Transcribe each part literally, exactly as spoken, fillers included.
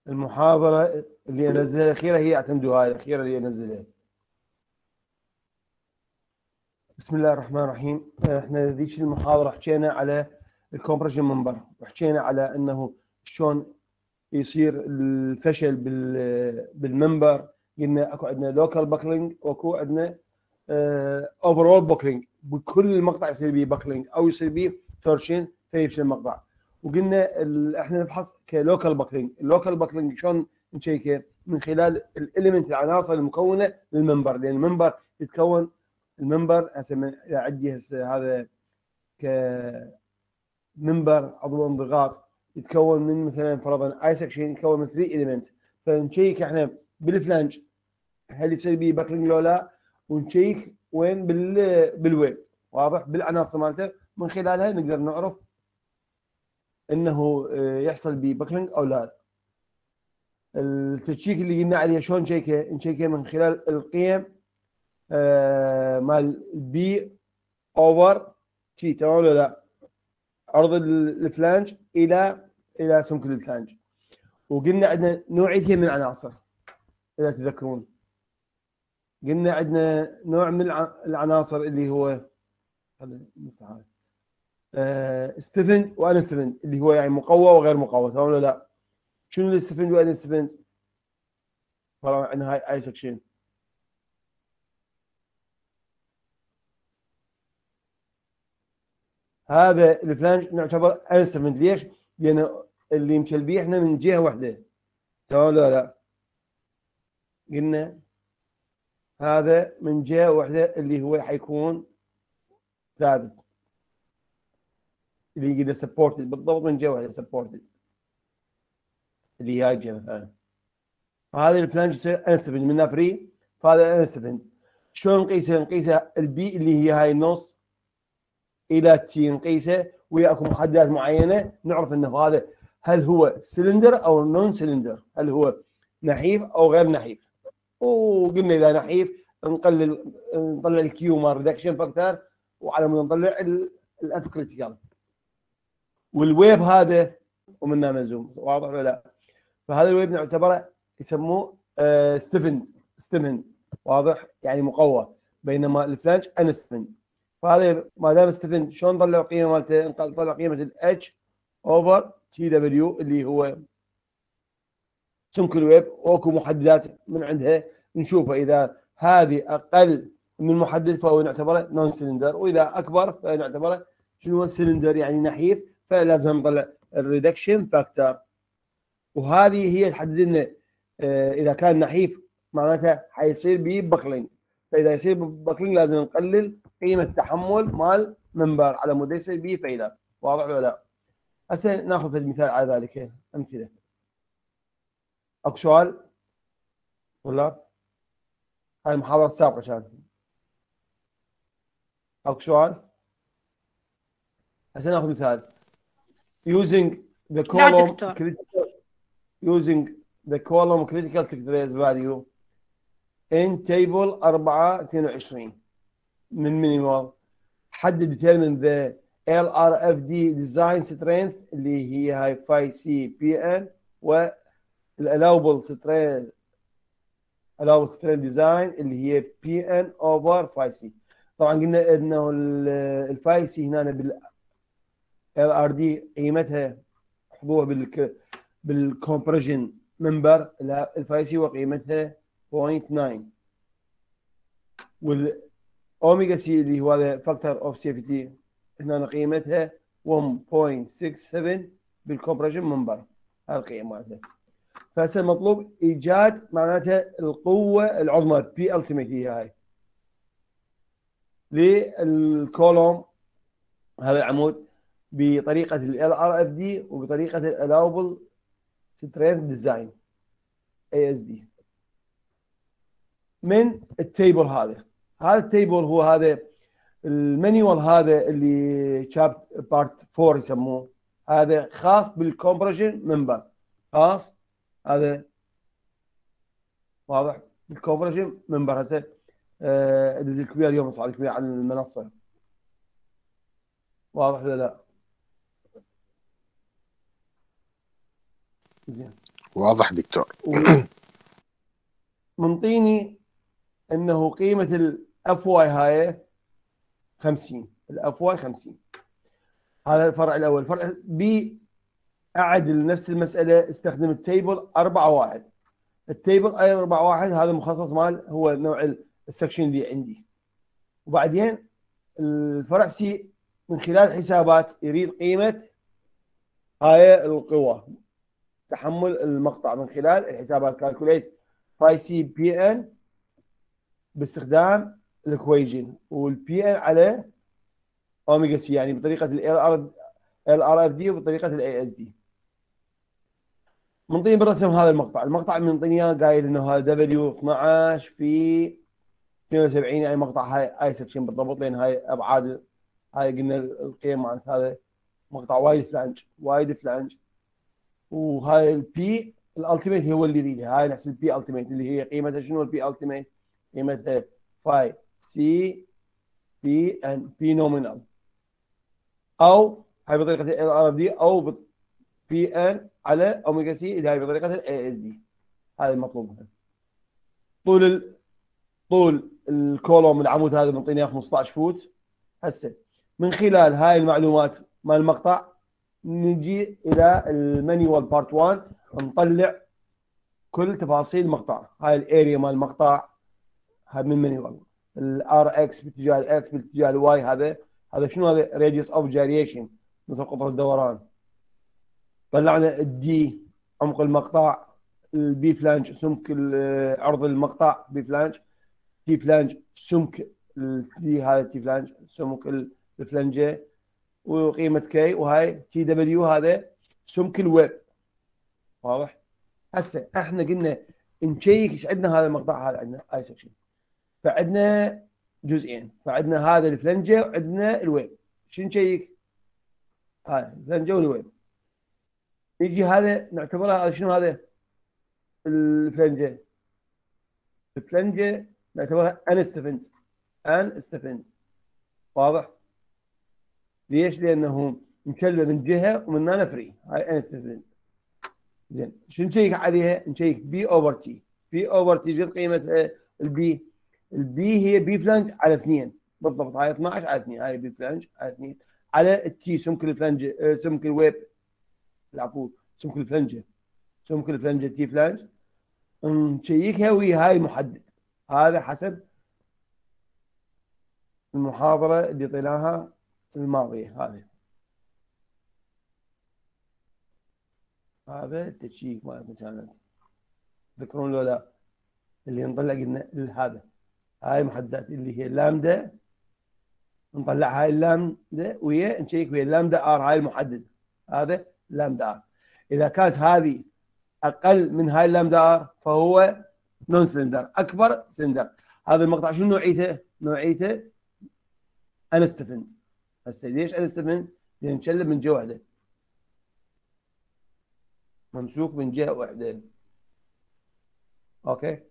المحاضرة اللي انزلها الاخيرة هي اعتمدوا هاي الاخيرة اللي انزلها. بسم الله الرحمن الرحيم. احنا ذيك المحاضرة حكينا على الكومبريشن منبر، وحكينا على انه شلون يصير الفشل بالمنبر. قلنا اكو عندنا لوكال باكلينج واكو عندنا اوفرول باكلينج، بكل المقطع يصير به باكلينج او يصير به تورشن فيفشل المقطع. وقلنا احنا نبحث كلوكال باكلينج. اللوكال باكلينج شلون نشيكه؟ من خلال الاليمنت العناصر المكونه للمنبر، لان المنبر يتكون المنبر هسه عندي هسه هذا كمنبر عضو انضغاط يتكون من مثلا فرضا اي سكشن يتكون من ثلاث اليمنت. فنشيك احنا بالفلانج هل يصير به باكلينج لو لا، ونشيك وين بال بالويب واضح بالعناصر مالته. من خلالها نقدر نعرف انه يحصل به باكلينج او لا. التشيك اللي قلنا عليه شلون نشيكه؟ نشيكه من خلال القيم آه مال بي اوفر تي، تمام ولا لا؟ عرض الفلانج الى الى سمك الفلانج. وقلنا عندنا نوعيتين من العناصر اذا تذكرون. قلنا عندنا نوع من العناصر اللي هو ستيفند وان ستيفند، اللي هو يعني مقوى وغير مقوى، تمام ولا لا؟ شنو الستيفند وان ستيفند؟ طبعا عندنا هاي اي سكشن. هذا الفلانج نعتبر ان ستيفند. ليش؟ لان اللي مشلبيه احنا من جهه واحده، تمام ولا لا؟ قلنا هذا من جهه واحده اللي هو حيكون ثابت، اللي قلنا سبورتد بالضبط من جهه واحده سبورتد، اللي هي هاي الجهه مثلا. هذا الفلانج يصير انستفند منها فري، فهذا انستفند. شلون نقيسه؟ نقيسه البي اللي هي هاي النص الى تي، نقيسه ويا اكو محددات معينه نعرف انه هذا هل هو سلندر او نون سلندر، هل هو نحيف او غير نحيف. وقلنا اذا نحيف نقلل نطلع الكيو مال ريدكشن فاكتور، وعلى مود نطلع الاف كريتيكال. والويب هذا ومنه ملزوم، واضح ولا لا؟ فهذا الويب نعتبره يسموه آه ستيفند ستيفند واضح، يعني مقوى، بينما الفلانج انستفند. فهذا ما دام ستيفند شلون نطلع قيمه مالته؟ نطلع قيمه الاتش اوفر تي دبليو اللي هو سمك الويب، واكو محددات من عندها نشوفها. اذا هذه اقل من محدد فهو نعتبره نون سلندر، واذا اكبر فنعتبره شنو سلندر يعني نحيف، فلازم نطلع الريدكشن فاكتور. وهذه هي تحدد لنا آه اذا كان نحيف معناتها حيصير به باكلينج، فاذا يصير باكلينج لازم نقلل قيمه التحمل مال منبر على مود يصير به فيلر. واضح ولا لا؟ هسه ناخذ المثال على ذلك امثله. اكو سؤال ولا؟ هاي المحاضره السابقه كانت. اكو سؤال؟ هسه ناخذ مثال. using the column critical using the column critical secretaries value in table أربعة اثنين وعشرين من minimal. حدد determine the L R F D design strength اللي هي هاي phi C P N، و allowable strength allowable strength design اللي هي P N over phi C. طبعا قلنا انه الفاي سي هنا بال ال ار دي قيمتها حضوها بال بالكومبريشن منبر، الفاي سي وقيمتها صفر فاصلة تسعة، والاوميجا سي اللي هو هذا فاكتور اوف سيفتي هنا قيمتها واحد فاصلة ستة سبعة بالكومبريشن منبر، هاي القيمه مالتها. فهسه المطلوب ايجاد معناتها القوه العظمى بي التيميت هي هاي للكولوم، هذا العمود، بطريقه ال ار اف دي وبطريقه الالاوبل سترينث ديزاين اي اس دي من التيبل هذا. هذا التيبل هو هذا المانيوال، هذا اللي شاب بارت أربعة يسموه، هذا خاص بالكومبريشن منبر، خاص هذا واضح بالكومبريشن منبر. هسه ادز الكبير اليوم صعد الكبير عن المنصه، واضح ولا لا؟ زين. واضح دكتور. منطيني انه قيمه الاف واي هاي خمسين، الاف واي خمسين. هذا الفرع الاول. الفرع بي اعدل نفس المساله، استخدم التيبل أربعة واحد. التيبل اي أربعة واحد هذا مخصص مال هو نوع السكشن اللي عندي. وبعدين الفرع سي من خلال حسابات يريد قيمه هاي القوى تحمل المقطع من خلال الحسابات. كالكوليت باي سي بي ان باستخدام الاكويجن، والبي ان على اوميجا سي، يعني بطريقه ال ار اف دي وبطريقه الاي اس دي. منطيني بالرسم هذا المقطع. المقطع منطيني اياه قايل انه هذا دبليو اثناشر في اثنين وسبعين، يعني مقطع هاي اي سكشن بالضبط، لان هاي ابعاد هاي قلنا القيم مالت هذا مقطع وايد فلانج وايد فلانج. وهاي البي الالتيميت هو اللي يريده. هاي نفس البي التيميت اللي هي قيمتها شنو؟ البي التيميت قيمتها فاي سي بي ان بي نومينال، او هاي بطريقه ال ار اف دي، او بي ان على اوميجا سي اللي هاي بطريقه الاي اس دي. هذا المطلوب منها. طول ال... طول الكولوم العمود هذا منطيني خمسطعش فوت. هسه من خلال هاي المعلومات مال المقطع نجي الى المانيوال بارت واحد، نطلع كل تفاصيل المقطع. هاي الاريا مال المقطع هاي من مانيوال. الار اكس باتجاه الاكس باتجاه الواي، هذا هذا شنو؟ هذا راديوس اوف جاريشن، نصف قطر الدوران. طلعنا الدي عمق المقطع، البي فلانج سمك عرض المقطع بي فلانج، تي فلانج سمك التي، هذا تي فلانج سمك الفلنجه، وقيمه كي. وهاي تي دبليو هذا سمك الويب. واضح؟ هسه احنا قلنا نشيك ايش عندنا. هذا المقطع هذا عندنا اي سكشن، فعندنا جزئين، فعندنا هذا الفلنجه وعندنا الويب. شو نشيك؟ هاي الفلنجه والويب. يجي هذا نعتبرها هذا شنو؟ هذا الفلنجه. الفلنجه نعتبرها انستفنت انستفنت. واضح؟ ليش؟ لانه مكلمه من جهه ومن هنا فري. هاي انستفنت. زين شو نشيك عليها؟ نشيك بي اوفر تي. بي اوفر تي قد قيمه البي؟ البي هي بي فلانج على اثنين بالضبط. هاي اثناشر على اثنين، هاي بي فلانج على اثنين على التي سمك الفلنج، سمك الويب، العفو سمك الفلنجه، سمك الفلنجه تي فلانج. نشيكها ويا هاي المحدد. هذا حسب المحاضره اللي طيناها الماضيه. هذه هذا التشيك مالتنا كانت، تذكرون لو لا؟ اللي نطلع قلنا هذا هاي محددات اللي هي اللامدا، نطلع هاي اللامدا ويا نشيك ويا اللامدا ار. هاي المحدد هذا لامدا ار. اذا كانت هذه اقل من هاي اللامدا ار فهو نون سلندر، اكبر سلندر. هذا المقطع شنو نوعيته؟ نوعيته انستفنت. هسه ليش انستفنت؟ لان نشلب من جهه واحده، ممسوك من جهه واحده. اوكي،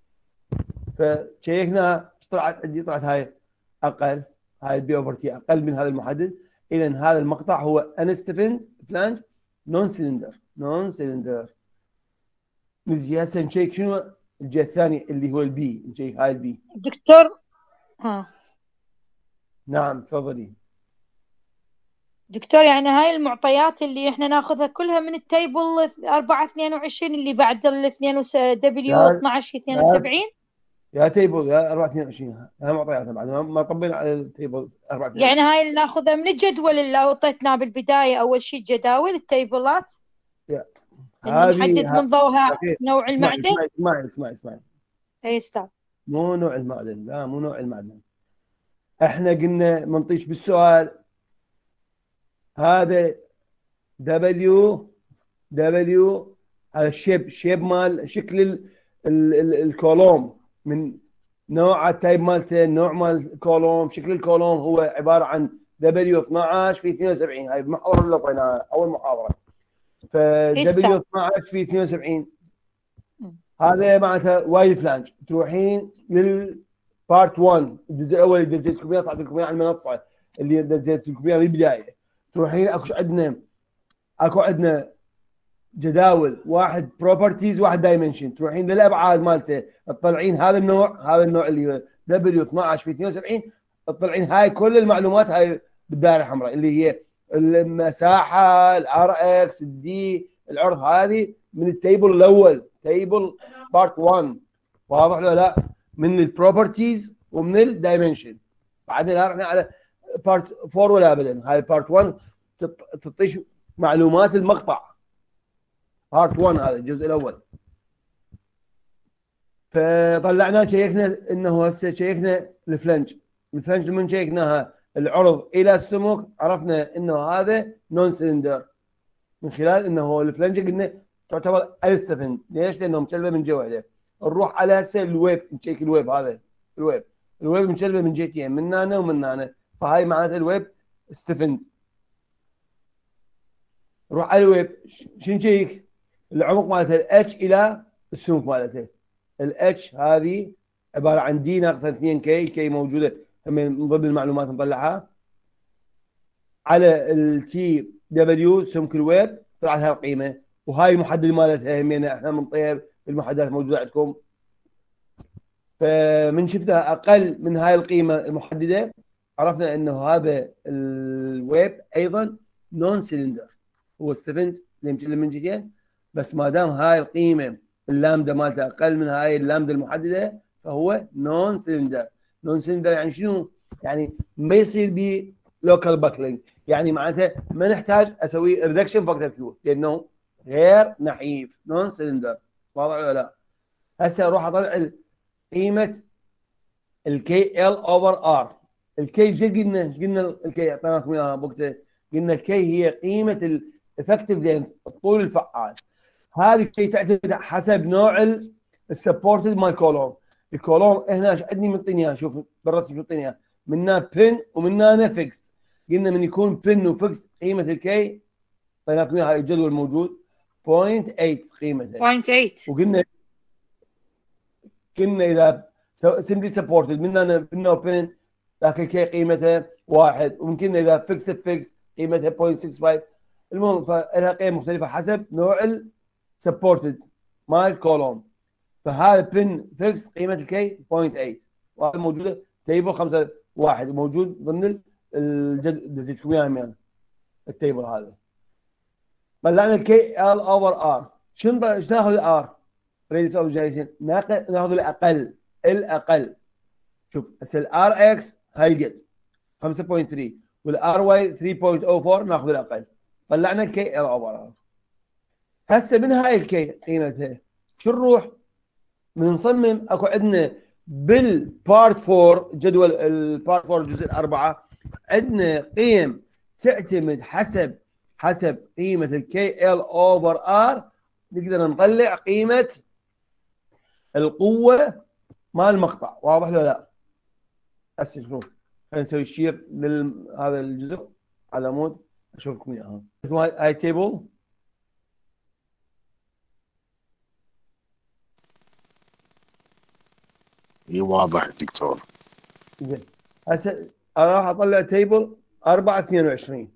فشيكنا طلعت عندي، طلعت هاي اقل، هاي البي اوفر تي اقل من هذا المحدد. اذا هذا المقطع هو انستفنت فلانج نون سلندر نون سلندر. نجي هسه نشيك شنو الجهه الثانيه اللي هو البي. نشيك هاي البي. دكتور ها نعم تفضلي دكتور، يعني هاي المعطيات اللي احنا ناخذها كلها من التيبل أربعة اثنين وعشرين اللي بعد ال دبليو اثناشر في اثنين وسبعين. يا تيبل يا أربعة اثنين وعشرين، هاي معطياتها بعد ما طبينا على التيبل أربعة اثنين وعشرين. يعني هاي اللي ناخذها من الجدول اللي اعطيتنا بالبدايه اول شيء، جداول التيبلات اللي نحدد من ضوءها نوع المعدن. اسمعي اسمعي اسمعي اسمعي اي استاذ، مو نوع المعدن، لا مو نوع المعدن. احنا قلنا منطيش بالسؤال هذا دبليو دبليو هذا الشيب، شيب مال شكل ال ال ال الكولوم، من نوع التايب مالته، نوع مال الكولوم، شكل الكولوم هو عباره عن دبليو اثناشر في اثنين وسبعين. هاي المحاضره اللي طيناها اول محاضره. فدبليو اثناشر في اثنين وسبعين هذا معناته وايد فلانج. تروحين للبارت واحد الجزء الاول اللي دزيت لكم اياه، صعدت لكم اياه على المنصه اللي دزيت لكم اياه من البدايه. تروحين اكو عندنا اكو عندنا جداول، واحد بروبرتيز، واحد دايمنشن. تروحين للابعاد مالته تطلعين هذا النوع، هذا النوع اللي هو دبليو اثناشر في اثنين وسبعين، تطلعين هاي كل المعلومات هاي بالدائره الحمراء اللي هي المساحه، الار اكس، الدي، العرض، هذه من التيبل الاول، تيبل بارت واحد. واضح ولا لا؟ من البروبرتيز ومن الدايمنشن. بعدين رحنا على بارت أربعة ولا ابدا، هاي بارت واحد تعطيش معلومات المقطع. بارت واحد هذا الجزء الاول. فطلعناه شيكنا انه هسه شيكنا الفلنج. الفلنج من شيكناها العرض الى السمك عرفنا انه هذا نون سلندر من خلال انه الفلنج قلنا تعتبر الستفند. ليش؟ لانه مشلبه من جهه واحده. نروح على هسه الويب، نشيك الويب. هذا الويب، الويب مشلبه من جهتين، من هنا ومن هنا، فهاي معناتها الويب ستفند. نروح على الويب، شنو نشيك؟ العمق مالته الاتش الى السمك مالته. الاتش هذه عباره عن دي ناقص اثنين كي، كي موجوده من ضمن المعلومات نطلعها. على التي دبليو سمك الويب طلعت هاي القيمه، وهاي المحدد مالتها همينه احنا بنطيها بالمحددات الموجوده عندكم. فمن شفتها اقل من هاي القيمه المحدده عرفنا انه هذا الويب ايضا نون سلندر، هو ستفند اللي من جهتين، بس ما دام هاي القيمه اللامدا مالته اقل من هاي اللامدا المحدده فهو نون سلندر. نون سلندر يعني شنو؟ يعني ما يصير به لوكال باكلينج، يعني معناته ما نحتاج اسوي ريدكشن فاكتور كيو لانه غير نحيف، نون سلندر. واضح ولا لا؟ هسه اروح اطلع قيمه الكي ال اوفر ار. الكي ايش قلنا؟ ايش قلنا الكي؟ اعطيناكم اياها بوقتها، قلنا الكي هي قيمه الافكتيف لينث، الطول الفعال. هذه الكي تعتمد حسب نوع السبورتد مال كولوم. الكولوم هنا عندي منطيني اياها، شوف بالرسم منطيني اياها، منها بن ومنها فيكست. قلنا من يكون بن وفيكست قيمه الكي اعطيناكم اياها، الجدول موجود صفر فاصلة ثمانية قيمتها صفر فاصلة ثمانية. وقلنا كنا اذا سمبلي سبورتد منها بن وبن ذاك الكي قيمتها واحد، وممكن اذا فيكست فيكست قيمتها صفر فاصلة ستة خمسة. المهم فلها قيم مختلفه حسب نوع السبورتد مال كولوم. فهذا بن فيكس قيمه الكي صفر فاصلة ثمانية، وهذا موجوده تيبل خمسة واحد موجود ضمن الجد دزيت وياه التيبل هذا. طلعنا الكي ال اوفر ار. شنو ايش ناخذ الار؟ ريديوس اوف جنريشن ناخذ الاقل، الاقل. شوف هسه الار اكس هاي قد خمسة فاصلة ثلاثة والار واي ثلاثة فاصلة صفر أربعة ناخذ الاقل. طلعنا الكي ال اوفر ار. هسه من هاي الكي قيمتها شو نروح من نصمم؟ اكو عندنا بالبارت أربعة جدول البارت أربعة الجزء الأربعة عندنا قيم تعتمد حسب حسب قيمة الكي ال اوفر ار. نقدر نطلع قيمة القوة مال المقطع. واضح ولا لا؟ هسه شوف خلينا نسوي شير لهذا الجزء على مود اشوفكم اياها. هاي تيبل واضح دكتور. زين هسه راح اطلع تيبل أربعة اثنين وعشرين.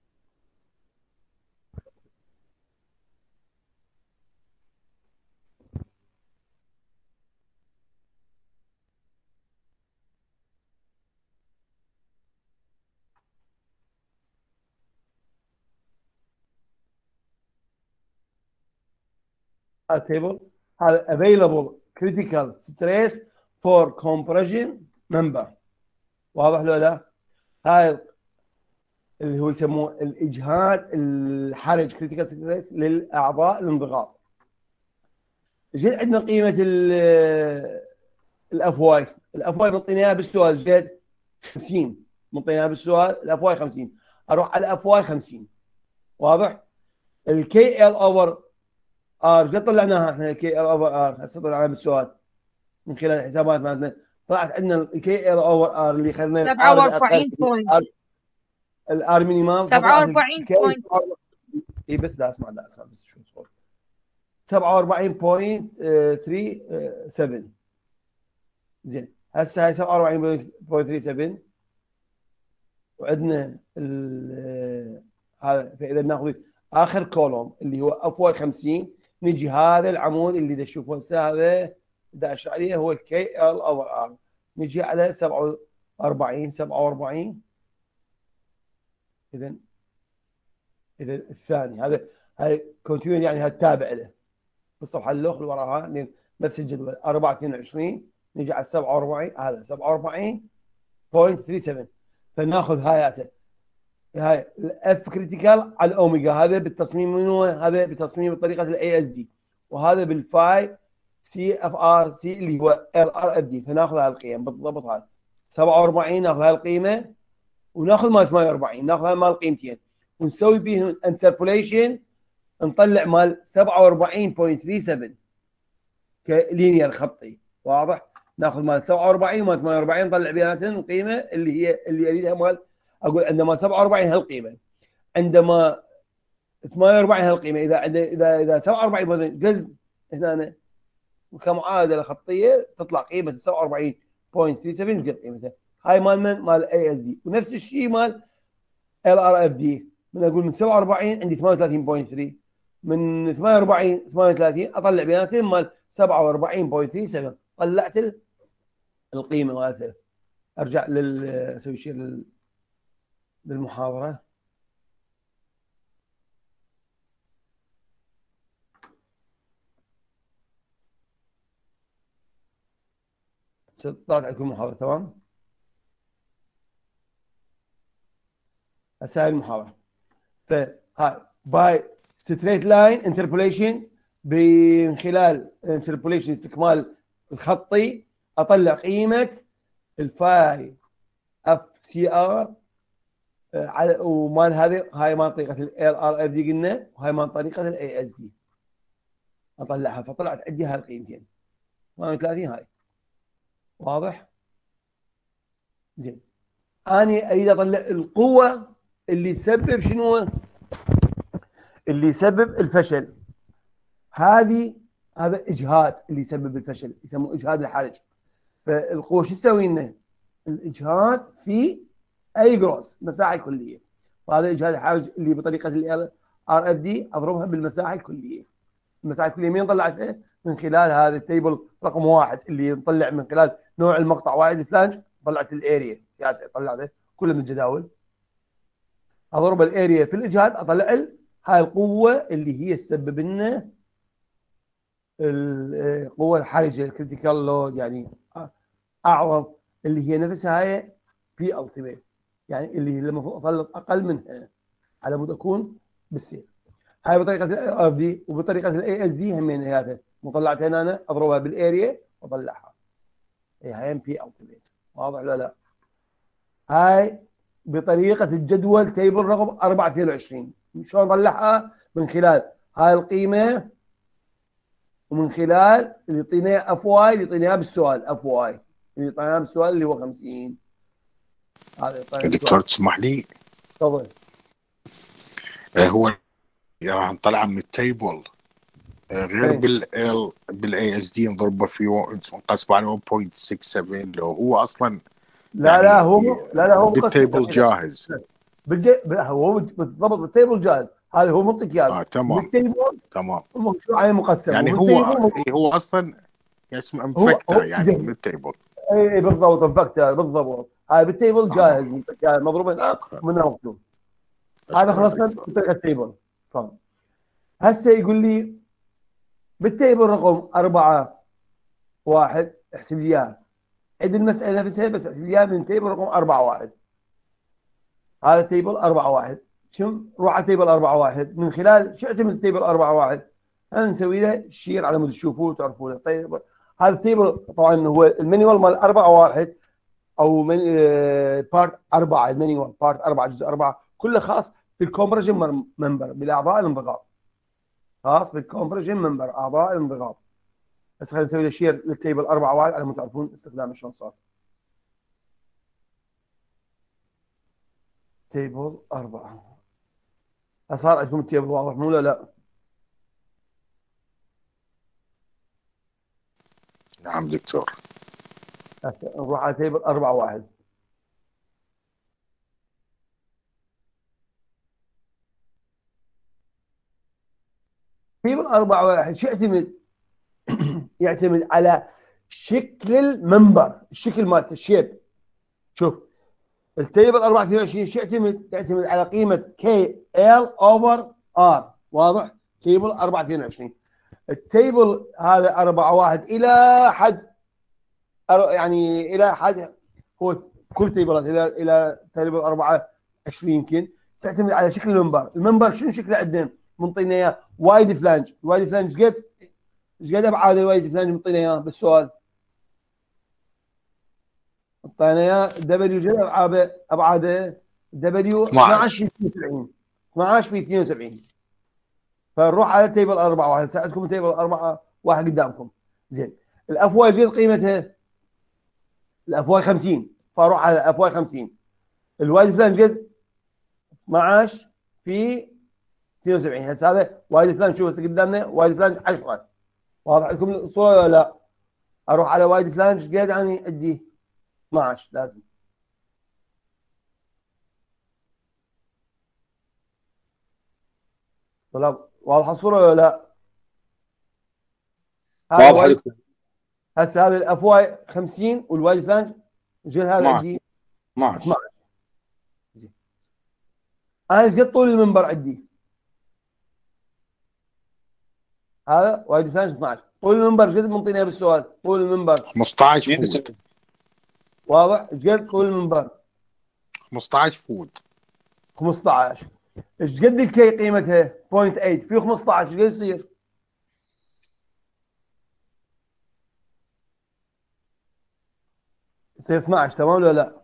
التيبل هذا available critical stress for compression member. واضح ولا لا؟ هاي اللي هو يسموه الاجهاد الحرج critical stress للاعضاء الانضغاط. جد عندنا قيمه الافواي. الافواي منطيناها بالسؤال جد خمسين، منطيناها بالسؤال الافواي خمسين. اروح على الافواي خمسين. واضح؟ الكي ال اوفر ار قد طلعناها احنا الكي ال اوفر ار هسه طلعناها بالسؤال من خلال الحسابات مالتنا. طلعت عندنا الكي ال اوفر ار اللي خذنا سبعة وأربعين بوينت الار مينيمم سبعة وأربعين بوينت. اي بس دا اسمع دا اسمع بس شو صوت سبعة وأربعين فاصلة ثلاثة سبعة. زين هسه هاي سبعة وأربعين فاصلة ثلاثة سبعة وعندنا هذا. فاذا ناخذ اخر كولوم اللي هو اف واي خمسين، نجي هذا العمود اللي تشوفون هسه هذا داش عليه هو الكي ال اوفر ار، نجي على سبعة وأربعين سبعة وأربعين. اذا اذا الثاني هذا هاي كونتينيو يعني هذا تابع له بالصفحه الاخرى اللي وراها نفس الجدول أربعة اثنين وعشرين، نجي على سبعة وأربعين هذا سبعة وأربعين فاصلة ثلاثة سبعة، فناخذ هاياته هاي الاف كريتيكال على الاوميجا، هذا بالتصميم منو؟ هذا بتصميم بطريقه الاي اس دي، وهذا بالفاي سي اف ار سي اللي هو ال ار اف دي، فناخذ هذه القيم بالضبط. هذا سبعة وأربعين ناخذ هذه القيمه، وناخذ مال ثمانية وأربعين ناخذ مال القيمتين، ونسوي بيهم انتربوليشن، نطلع مال سبعة وأربعين فاصلة ثلاثة سبعة كلينير خطي واضح. ناخذ مال سبعة وأربعين ومال ثمانية وأربعين نطلع بيناتهم القيمه اللي هي اللي اريدها مال، اقول عندما سبعة وأربعين هالقيمه، عندما ثمانية وأربعين هالقيمه، اذا اذا اذا سبعة وأربعين قلت هنا كمعادله خطيه تطلع قيمه سبعة وأربعين فاصلة ثلاثة سبعة قد قيمتها. هاي مال من؟ مال اي اس دي. ونفس الشيء مال ال ار اف دي، من اقول من سبعة وأربعين عندي ثمانية وثلاثين فاصلة ثلاثة، من ثمانية وأربعين ثمانية وثلاثين اطلع بيناتهم مال سبعة وأربعين فاصلة ثلاثة سبعة، طلعت القيمه مالتها. ارجع لل اسوي شيء لل... للمحاضره. طلعت عندكم المحاضره تمام. هسه هاي المحاضره، فهاي باي ستريت لاين انتربوليشن، من خلال انتربوليشن استكمال الخطي اطلع قيمه الفاي اف سي ار على، ومال هذه هاي مال طريقه ال ار اف دي قلنا، وهاي مال طريقه الاي اس دي اطلعها، فطلعت عندي هاي القيمتين ثمانية وثلاثين. هاي واضح؟ زين، انا اريد اطلع القوه اللي يسبب شنو؟ اللي يسبب الفشل. هذه هذا اجهاد اللي يسبب الفشل، يسموه اجهاد الحرج. فالقوه شو تسوي لنا؟ الاجهاد في اي جروس مساحه كليه، وهذا اجهاد الحرج اللي بطريقه ال ار اف دي اضربها بالمساحه الكليه. المساحه الكليه مين طلعتها؟ من خلال هذا التيبل رقم واحد اللي نطلع من خلال نوع المقطع واحد فلانج، طلعت الاريا يعني طلعت كله من الجداول، اضرب الاريا في الاجهاد اطلع هاي القوه اللي هي تسبب لنا القوه الحرجه الكريتيكال لود، يعني اعظم، اللي هي نفسها هاي بي التيميت، يعني اللي المفروض اسلط اقل منها على مود اكون بالسير. هاي بطريقه الاي اف دي، وبطريقه الاي اس دي همين هذا مطلعتها انا اضربها بالاريا واطلعها، هي هاي بي التيميت. واضح ولا لا؟ هاي بطريقه الجدول تيبل رقم أربعة اثنين وعشرين. شلون نطلعها؟ من خلال هاي القيمه، ومن خلال اللي يعطينا اف واي، اللي يعطينا بالسؤال اف واي اللي يعطينا بالسؤال اللي هو خمسين. هذا دكتور تسمح لي؟ تفضل. آه هو راح نطلع من التيبل آه غير ايه. بال بالاي اس دي نضربه في نقسم على واحد فاصلة ستة سبعة، لو هو اصلا لا يعني لا هو لا لا هو بالتيبل جاهز. بالجي... هو بالضبط بالتيبل جاهز، هذا هو منطق اياه. اه تمام بالتيبل تمام، شو عليه مقسم، يعني هو هو اصلا اسمه مفكتر يعني من التيبل. اي بالضبط مفكتر بالضبط، هاي بالتيبل جاهز آه. مضروب منه مكتوب. هذا خلصنا بطريقه التيبل. تمام. هسه يقول لي بالتيبل رقم أربعة واحد احسب لي اياها، عد المساله نفسها بس احسب لي اياها من تيبل رقم أربعة واحد. هذا تيبل أربعة واحد، شو روح على تيبل أربعة واحد، من خلال شو اعتمد تيبل أربعة واحد؟ نسوي له شير على مود تشوفوه وتعرفوه. طيب هذا التيبل طبعا هو المانيوال مال أربعة واحد او من بارت أربعة، المانيوال بارت أربعة جزء أربعة كله خاص بالكومبريشن ممبر، بالاعضاء الانضغاط، خاص بالكومبريشن ممبر اعضاء الانضغاط. بس خلينا نسوي له شير للتيبل أربعة واحد على مود تعرفون استخدامه شلون صار. تيبل أربعة صار عندكم التيبل واضح مو لا لا؟ نعم دكتور. هسه نروح على تيبل أربعة واحد. تيبل أربعة واحد شو يعتمد؟ يعتمد على شكل المنبر، الشكل مالته، الشيب. شوف التيبل أربعة اثنين وعشرين شو يعتمد؟ يعتمد على قيمه كي ال اوفر ار. واضح؟ تيبل أربعة اثنين وعشرين. التيبل هذا أربعة واحد الى حد يعني الى حد هو كل تيبلات الى الى تيبل أربعة وعشرين يمكن تعتمد على شكل المنبر. المنبر شنو شكله عندنا؟ منطينا اياه وايد فلانج. الوايد فلانج قد ايش قد ابعاد الوايد فلانج منطينا اياه بالسؤال؟ منطينا اياه دبليو جد ابعاده ابعاده دبليو اثنعش في اثنين وسبعين اثنعش في اثنين وسبعين. فنروح على تيبل أربعة واحد. ساعدكم تيبل أربعة واحد قدامكم. زين الافواج قد قيمتها؟ الافواج خمسين. فاروح على الافواج خمسين. الوايد فلانج قد اثنعش في اثنين وسبعين. هسه هذا وايد فلانج. شوف هسه قدامنا وايد فلانج عشرة. واضح لكم الصوره ولا لا؟ اروح على وايد فلانج قد يعني ادي اثنعش لازم. طلاب واضحه الصوره ولا لا؟ واضحه. هسه هذا الافواي خمسين والوايد فلانج ايش قد هذا عندي؟ اثنعش. زين انا ايش قد طول المنبر عندي؟ هذا وايد فلانج اثنعش. طول المنبر ايش قد منطينا بالسؤال؟ طول المنبر خمسطعش فوت. واضح؟ ايش قد طول المنبر؟ خمسطعش فوت. خمسطعش. ايش قد الكي قيمتها؟ صفر فاصلة ثمانية في خمسطعش ايش قد يصير؟ يصير اثنعش. تمام ولا لا؟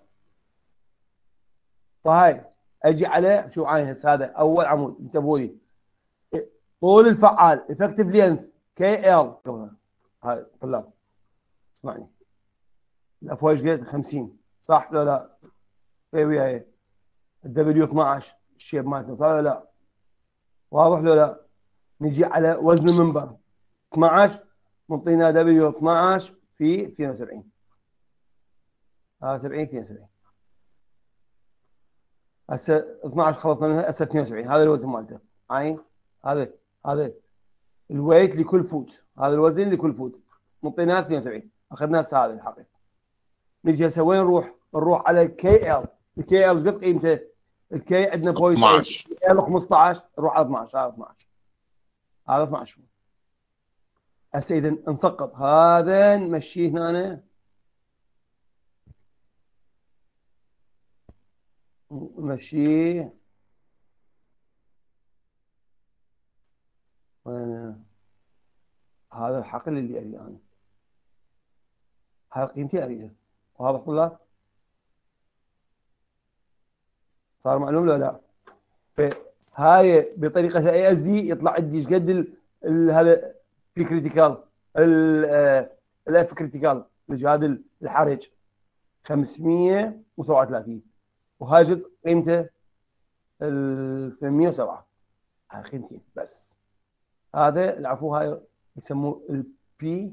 طيب اجي على شو عاين هسه هذا اول عمود. انتبهوا لي. طول الفعال افكتيف لينث كي ال. هاي طلاب اسمعني. الافواج قد خمسين صح ولا لا؟ اي وياي. الدبليو اثنعش الشيب مالتنا صح ولا لا؟ واضح ولا لا؟ نجي على وزن المنبر اثنعش منطينا دبليو اثنعش في اثنين وسبعين. ها سبعين اثنين وسبعين. هسه اثنعش خلصنا منها. هسه اثنين وسبعين هذا الوزن مالته. عين هذا هذا الويت لكل فوت. هذا الوزن لكل فوت منطيناه اثنين وسبعين. اخذنا هسه هذا الحقيقه. نجي هسه وين نروح؟ نروح على كي ال. الكي ال ايش قد قيمته؟ الكي عندنا بوينت اثنعش. ال خمسطعش. نروح على اثنعش. هذا اثنعش. هذا اثنعش. هسه اذا نسقط هذا نمشيه هنا نمشيه هذا الحقل اللي اريده انا. هاي قيمتي اريدها. واضح طلاب؟ صار معلوم ولا لا؟ فهاي بطريقه الاي اس دي يطلع عندي ايش قد هذا في كريتيكال الاف كريتيكال هذا الحرج خمسمية وسبعة وثلاثين. وهاي قد قيمته ثمانمية وسبعة. هاي قيمتين بس. هذا العفو هاي يسموه البي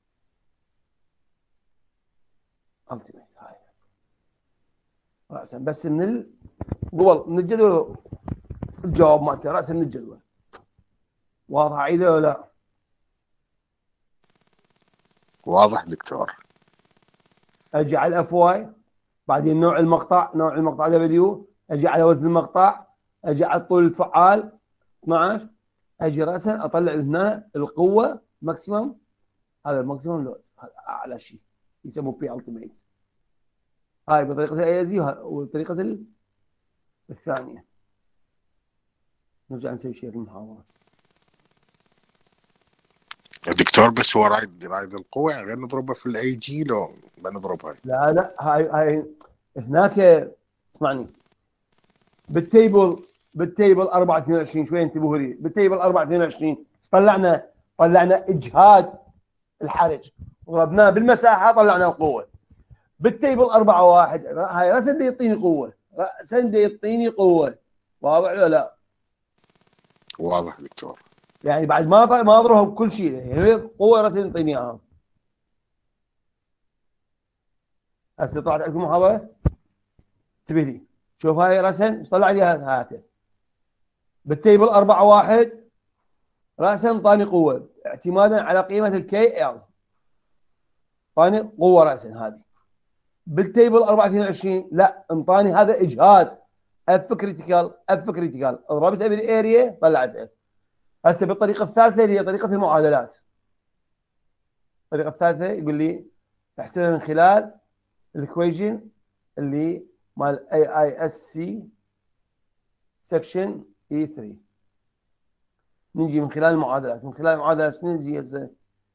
التيميت. هاي راسا بس من ال... قبل من الجدول الجواب مالته راسا من الجدول. واضح عيده ولا لا؟ واضح دكتور. اجي على الاف واي بعدين نوع المقطع. نوع المقطع دبليو. اجي على وزن المقطع. اجي على طول الفعال اثنعش. اجي راسا اطلع هنا القوه ماكسيمم. هذا الماكسيمم لود. هذا اعلى شيء يسموه بي التيميت. هاي بطريقه الاي اس دي وطريقه الثانيه. نرجع نسوي شيء المحاضره. دكتور بس هو رايد رايد القوه يعني غير نضربها في الاي جي لو بنضربها. لا لا هاي هاي هناك اسمعني. بالتيبل بالتيبل أربعة اثنين وعشرين شوي انتبهوا لي. بالتيبل أربعة اثنين وعشرين طلعنا طلعنا اجهاد الحرج ضربناه بالمساحه طلعنا القوه. بالتيبل أربعة واحد هاي راسا دي يعطيني قوه. راسا دي يعطيني قوه. واضح ولا لا؟ واضح دكتور. يعني بعد ما ما اضربها بكل شيء يعني قوه راسا يعطيني اياها. هسه طلعت عندكم محاضره. انتبه لي. شوف هاي راسا ايش طلع لي هذا. هاته بالتيبل أربعة واحد راسا طاني قوه اعتمادا على قيمه الكي ال، طاني قوه راسا هذه. بالتيبل أربعة اثنين وعشرين لا، انطاني هذا اجهاد اف كريتيكال اف كريتيكال، ضربتها بالاريا طلعتها. هسه بالطريقه الثالثه اللي هي طريقه المعادلات، الطريقه الثالثه يقول لي احسبها من خلال الايكويشن اللي مال اي اي اس سي سكشن اي ثلاثة. نجي من خلال المعادلات، من خلال المعادلات شنو نجي هسه؟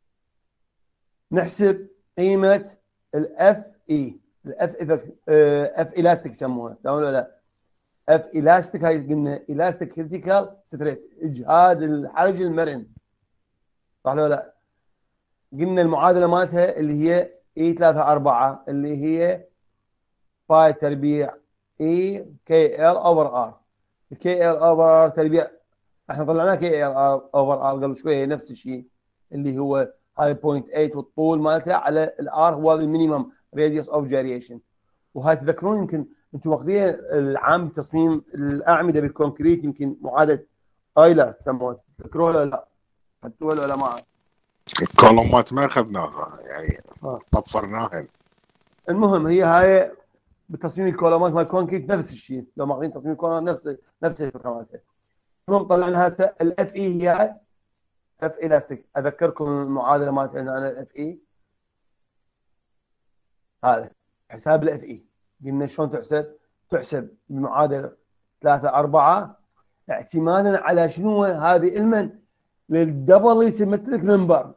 نحسب قيمه الاف اي، الاف اف الاستيك يسموها، تمام ولا لا؟ اف الاستيك هاي قلنا الاستيك كريتيكال ستريس، اجهاد الحرج المرن، صح ولا لا؟ قلنا المعادله مالتها اللي هي اي ثلاثة أربعة اللي هي باي تربيع اي كي ال اوفر ار. الكي ال اوفر ار تربيع، احنا طلعناه كي ال اوفر ار قبل شويه، نفس الشيء اللي هو هاي صفر فاصلة ثمانية والطول مالته على الار هو المينيمم راديوس اوف جاريشن. وهاي تذكرون يمكن انتم واخذين العام تصميم الاعمده بالكونكريت، يمكن معادله ايلر سموها، تذكرون ولا لا؟ خدتوها ولا ما؟ الكولومات ما اخذناها يعني آه. طفرناها. المهم هي هاي بتصميم الكولومات مال الكونكريت نفس الشيء، لو ماخذين تصميم الكولومات نفس نفس الفكره مالتها. المهم طلعنا هسه الاف اي هي اف الاستيك. اذكركم المعادله مالتنا انا الاف اي هذا حساب الاف اي. قلنا شلون تحسب؟ تحسب بمعادله ثلاثة أربعة اعتمادا على شنو هذه المن للدبل سيمتريك نمبر،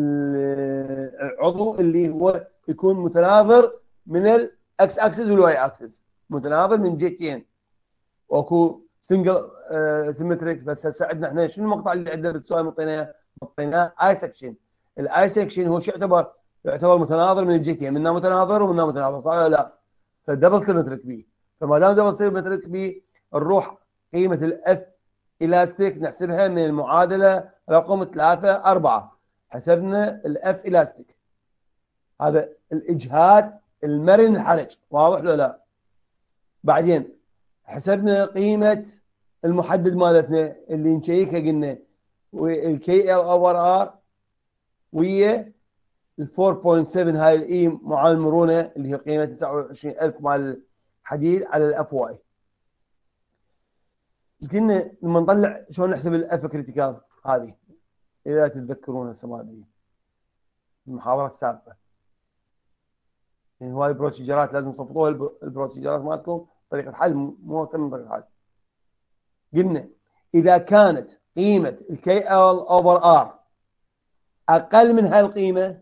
للعضو اللي هو يكون متناظر من الاكس اكسس والواي اكسس، متناظر من جهتين، واكو سنجل سيمتريك. بس هسه عندنا احنا شنو المقطع اللي عندنا بالسؤال مطيناه؟ مطيناه اي سكشن. الاي سكشن هو شو يعتبر؟ يعتبر متناظر من الجهتين، منها متناظر ومنها متناظر، صح ولا لا؟ فالدبل سيمتريك بي، فما دام دبل سيمتريك بي نروح قيمه الاف الاستيك نحسبها من المعادله رقم ثلاثة أربعة. حسبنا الاف الاستيك، هذا الاجهاد المرن الحرج، واضح ولا لا؟ بعدين حسبنا قيمه المحدد مالتنا اللي نشيكها، قلنا الكي ال اوفر ار ويا ال أربعة فاصلة سبعة هاي الاي مع المرونه اللي هي قيمه تسعة وعشرين ألف مال الحديد على الاف واي. قلنا لما نطلع شلون نحسب الاف كريتيكال هذه، اذا تتذكرون هسه ما ادري المحاضره السابقه، يعني هواي بروسيجرات لازم تصفطوها البروسيجرات مالتكم طريقه حل، مو اكثر من طريقه حل. قلنا اذا كانت قيمه الكي ال اوفر ار اقل من هالقيمه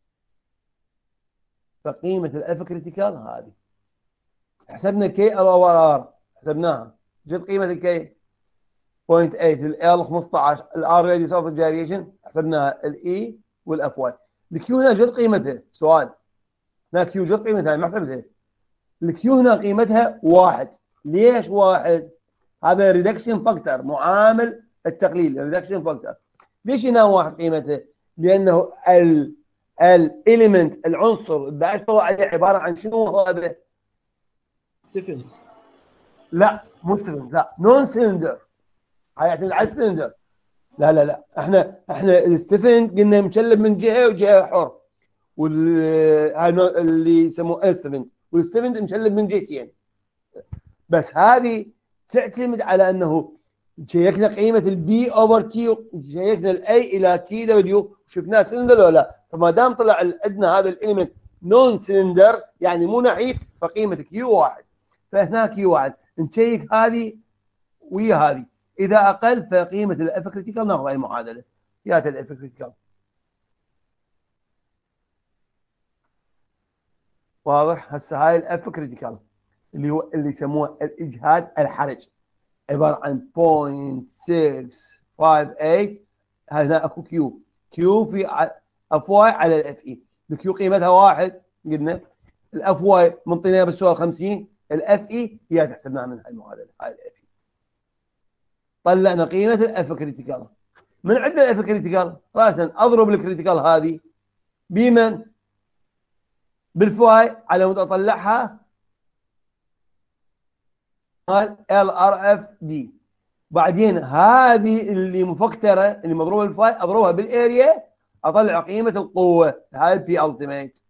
فقيمه الاف كريتيكال هذه. حسبنا كي ال اوفر ار، حسبناها جت قيمه الكي صفر فاصلة ثمانية، ال خمسة عشر، الار راديوس اوف جاريشن حسبناها، الاي والاف واي. الكيو هنا جت قيمتها، سؤال هنا كيو جت قيمتها ما حسبتها. الكيو هنا قيمتها واحد. ليش واحد؟ هذا ريدكشن فاكتور، معامل التقليل، ريدكشن فاكتور. ليش هنا واحد قيمته؟ لانه ال الاليمنت العنصر اللي اشتغل عليه عباره عن شنو هذا؟ ستيفنز. لا مو ستيفنز، لا نون سلندر، هاي يعتمد على السلندر. لا لا لا احنا احنا الستيفند قلنا مشلب من جهه وجهه حر، وال اللي يسموه ستيفند، والستيفند مشلب من جهتين. بس هذه تعتمد على انه شيكنا قيمه البي اوفر تي، شيكنا الاي الى تي دبليو، شفناه سلندر ولا لا. فما دام طلع عندنا هذا الاليمنت نون سلندر يعني مو نحيف، فقيمه كيو واحد. فهنا كيو واحد نشيك هذه ويا هذه، اذا اقل فقيمه الاف كريتيكال ناخذ هاي المعادله، يا الاف كريتيكال. واضح؟ هسه هاي الاف كريتيكال اللي هو اللي يسموه الاجهاد الحرج، عباره عن صفر فاصلة ستة خمسة ثمانية. هنا اكو كيو، كيو في اف واي على الاف اي. الكيو قيمتها واحد قلنا، الاف واي منطينا بالسؤال خمسين، الاف اي هي تحسبناها من هاي المعادله، هاي الاف اي. طلعنا قيمه الاف كريتيكال. من عندنا الاف كريتيكال راسا اضرب الكريتيكال هذه بمن؟ بالفاي على مود اطلعها مال ال ار اف دي. بعدين هذه اللي مفكتره اللي مضروبه بالفاي اضربها بالاريا اطلع قيمه القوه، هاي البي التيميت.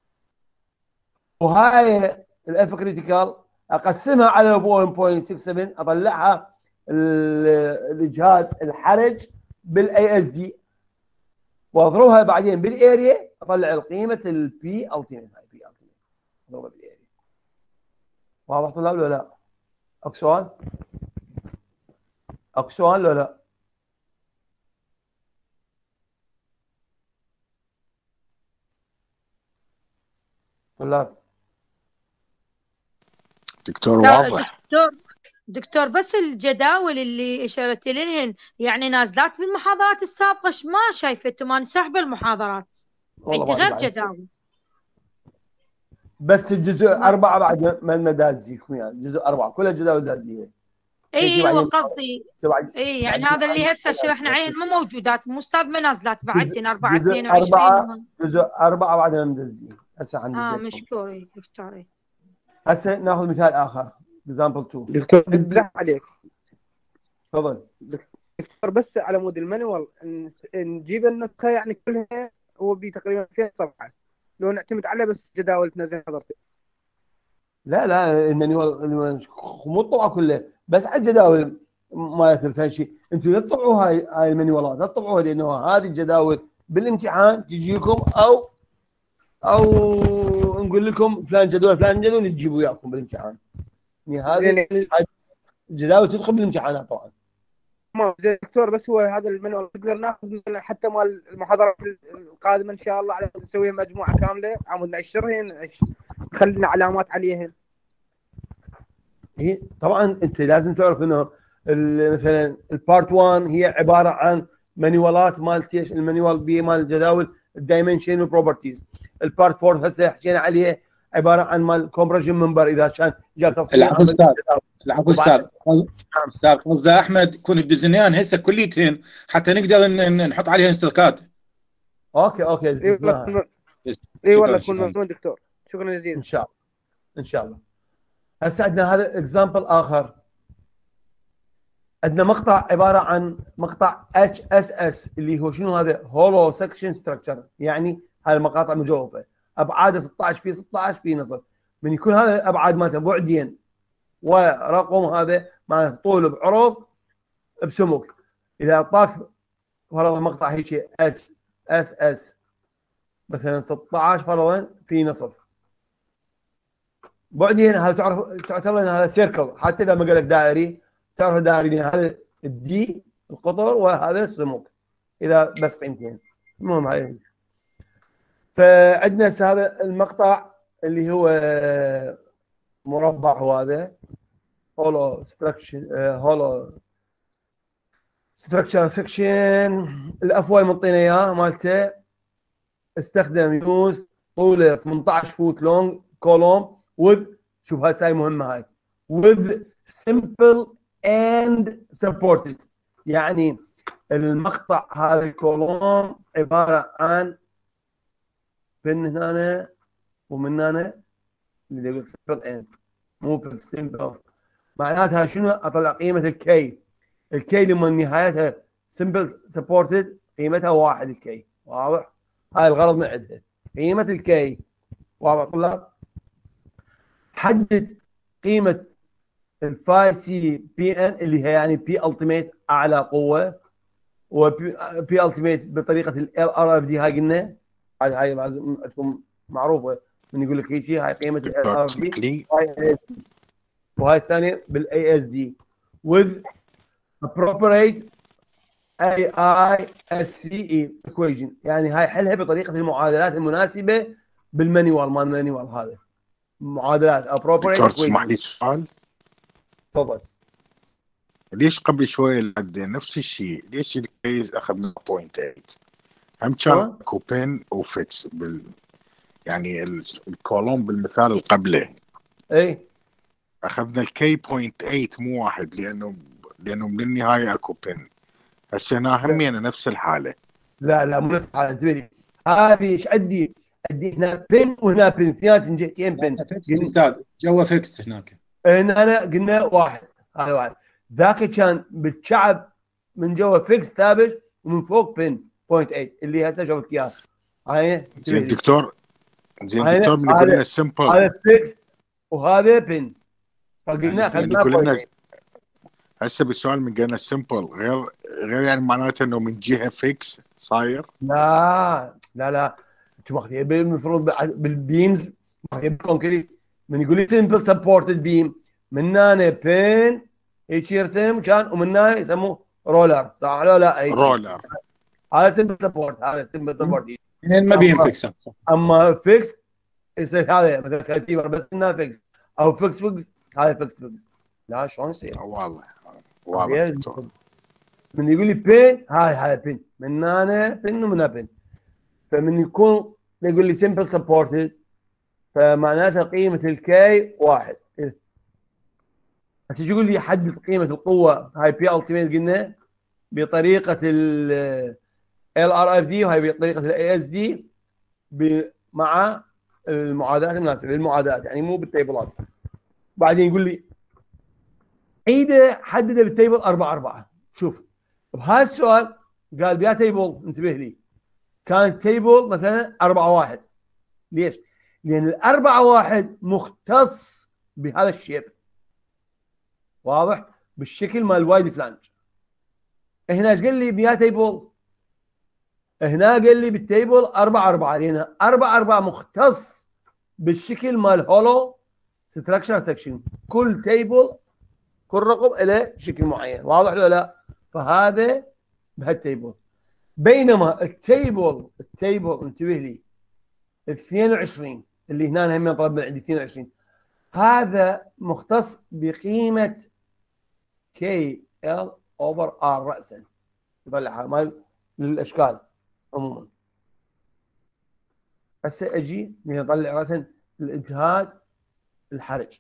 وهاي الاف كريتيكال اقسمها على واحد فاصلة ستة سبعة اطلعها الاجهاد الحرج بالاي اس دي واضربها بعدين بالاريا اطلع قيمه البي التيميت. هاي بي التيميت اضربها بالاريا. واضح طلاب ولا لا؟ اكو سؤال؟ اكو سؤال ولا لا؟ طلاب دكتور لا واضح. دكتور دكتور بس الجداول اللي اشرت لهن يعني نازلات بالمحاضرات السابقه ما شايفتهم انا سحب المحاضرات عندي غير جداول. بس الجزء أربعة بعد ما ما دازيكم يعني الجزء أربعة كلها جداول دازية. اي ايوه قصدي اي يعني هذا اللي هسه شرحنا عليه مو موجودات مو استاذ ما نازلات بعدين أربعة اثنين وعشرين جزء أربعة بعد ما مدزين هسه عندي. اه مشكور دكتور. هسه ناخذ مثال آخر اكزامبل اثنين. دكتور بالله عليك تفضل دكتور بس على مود المانيوال نجيب النسخة يعني كلها هو بي تقريبا فيها صفحة لو نعتمد عليه بس جداول تنزل حضرتك. لا لا المانيوال مو الطبعة كلها بس على الجداول ما ثاني شيء. انتم لا تطبعوا هاي هاي المانيوالات لا تطبعوها لانه هذه الجداول بالامتحان تجيكم او او نقول لكم فلان جدول فلان جدول تجيبوا وياكم بالامتحان. يعني هذه الجداول تدخل بالامتحانات طبعا. ما دكتور بس هو هذا المانيوال نقدر ناخذ حتى مال المحاضرات القادمه ان شاء الله على نسوي مجموعه كامله عمود نعشرهن خلينا علامات عليهن. هي طبعا انت لازم تعرف انه مثلا البارت واحد هي عباره عن مانيوالات مالت ايش المانيوال بي مال الجداول الدايمنشن والبروبرتيز. البارت أربعة هسه حكينا عليه عباره عن مال كومبريشن منبر اذا كان جاء تصميم. العفو استاذ العفو استاذ استاذ قصدي احمد يكون الديزاينين هسه كليتهن حتى نقدر نحط عليهن استركات. اوكي اوكي اي والله تكون ممنون دكتور شكرا جزيلا. ان شاء الله ان شاء الله. هسه عندنا هذا اكزامبل اخر. عندنا مقطع عباره عن مقطع اتش اس اس اللي هو شنو هذا؟ هولو سكشن ستراكشر، يعني هاي المقاطع مجوفه ابعاده ستة عشر في ستة عشر في نصف. من يكون هذا الابعاد مالته بعدين ورقم هذا معناته طول بعرض بسمك. اذا اعطاك فرضا مقطع هيك اتش اس اس مثلا ستة عشر فرضا في نصف بعدين هذا تعرف تعتبر ان هذا سيركل حتى اذا ما قال لك دائري تعرف دائري هذا الدي القطر وهذا السمك اذا بس قيمتين. المهم هاي فعندنا هذا المقطع اللي هو مربع هذا هولو ستراكشر هولو ستراكشر سكشن. الافواي منطينا اياه مالته استخدم يوز طوله ثمانية عشر فوت لونج كولوم with شوف هاي مهمه هاي with simple and supported. يعني المقطع هذا الكولوم عباره عن من هنا ومن هنا اللي يقول simple and مو في simple معناتها شنو؟ اطلع قيمه الكي. الكي لما نهايتها simple supported قيمتها واحد الكي. واضح؟ هاي الغرض من عندها قيمه الكي. واضح طلاب؟ حدد قيمه الفاي سي بي ان اللي هي يعني بي التيميت اعلى قوه وبي التيميت بطريقه ال ار اف دي. هاي قلنا هاي هاي لازم تكون معروفه من يقول لك هيك هاي قيمه ال ار اف دي وهاي الثانيه بالاي اس دي with appropriate اي اي اس سي اي equation. يعني هاي حلها بطريقه المعادلات المناسبه بالمانيوال مال المانيوال هذا معادلات appropriate equation. اسمح لي سؤال. تفضل. ليش قبل شوي نفس الشيء ليش الكيز اخذنا ثمانية ثمانية هم كان كوبين وفيكس بال يعني الكولوم بالمثال اللي قبله اي اخذنا الكي ثمانية ثمانية مو واحد لانه لانه من النهايه اكو بين. هسه هنا همينا نفس الحاله. لا لا مو نفس الحاله انتبه. هذه ايش عندي؟ عندي هنا بن وهنا بن اثنين جهتين بن استاذ جوا فيكس هناك. هنا انا قلنا واحد هذا واحد ذاك كان بالشعب من جوا فيكس ثابت ومن فوق بن صفر فاصلة ثمانية اللي هسه شوفت اياه. هاي زين دكتور، زين هاي- دكتور من يقول لنا السمبل هذا فيكس وهذا بن، فقلنا يعني اخذنا يقول لنا صفر فاصلة ثمانية. هسه بالسؤال من قلنا السمبل غير غير يعني معناته انه من جهه فيكس صاير. لا لا لا انتم ماخذين المفروض بالبيمز، ماخذين بالكونكريت. من يقول لي سمبل سبورتد بيم، من هنا بين هيك يرسم كان، ومن هنا يسموه رولر، صح ولا لا؟ هيك رولر هذا سمبل سبورت، هذا سمبل سبورت. اثنين ما بين فيكس. اما فيكس يصير هذا مثلا كاتيبر بس انها فيكس، او فيكس فيكس، هذا فيكس فيكس. لا شلون يصير؟ واضح واضح دكتور. من يقول لي بين، هاي هاي بين، من هنا بين ومن هنا بين. فمن يكون يقول لي سمبل سبورتد فمعناتها قيمه الكي واحد. هسه يقول لي حدد قيمه القوه، هاي بي التيميت قلنا بطريقه ال ار اف دي، وهي بطريقه الاي اس دي مع المعادلات المناسبه للمعادلات، يعني مو بالتيبلات. بعدين يقول لي عيده حدده بالتيبل أربعة أربعة. شوف بهذا السؤال قال بيا تيبل، انتبه لي، كان تيبل مثلا أربعة واحد. ليش؟ لان الأربعة واحد مختص بهذا الشيب، واضح؟ بالشكل مال الوايد فلانج. هنا ايش قال لي بيا تيبل؟ هنا قال لي بالتيبل أربعة أربعة، لان أربعة أربعة مختص بالشكل مال هولو ستراكشر سكشن. كل تيبل كل رقم له شكل معين، واضح ولا لا؟ فهذا بهالتيبل. بينما التيبل التيبل انتبه لي اثنين وعشرين اللي هنا هم طلب من عندي اثنين وعشرين، هذا مختص بقيمه كي ال اوفر ار راسا، يطلعها مال للاشكال عموما. هسه اجي نطلع راسا الاجهاد الحرج.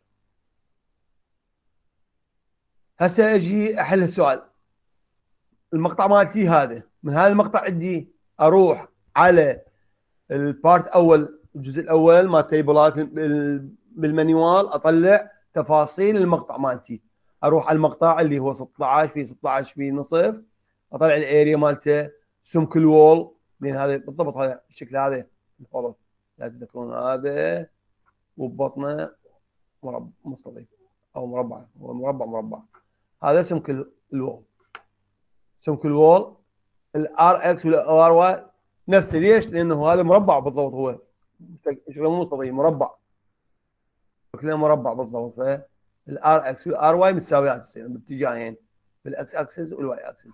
هسه اجي احل السؤال. المقطع مالتي هذا، من هذا المقطع عندي اروح على البارت اول، الجزء الاول مال تيبلات بالمانيوال، اطلع تفاصيل المقطع مالتي. اروح على المقطع اللي هو ستة عشر في ستة عشر في نصف، اطلع الاريا مالته، سمك الوول، لان هذا بالضبط هذا الشكل هذا الفضل، لا تذكرون هذا وبطنه مربع مستطيل او مربع، هو مربع مربع. هذا سمك الوول، سمك الوول الار اكس والار واي نفسه. ليش؟ لانه هذا مربع بالضبط، هو شكله مو مستطيل، مربع، شكله مربع بالضبط. فالار اكس والار واي متساويات تصير باتجاهين، بالاكس اكسس والواي اكسس.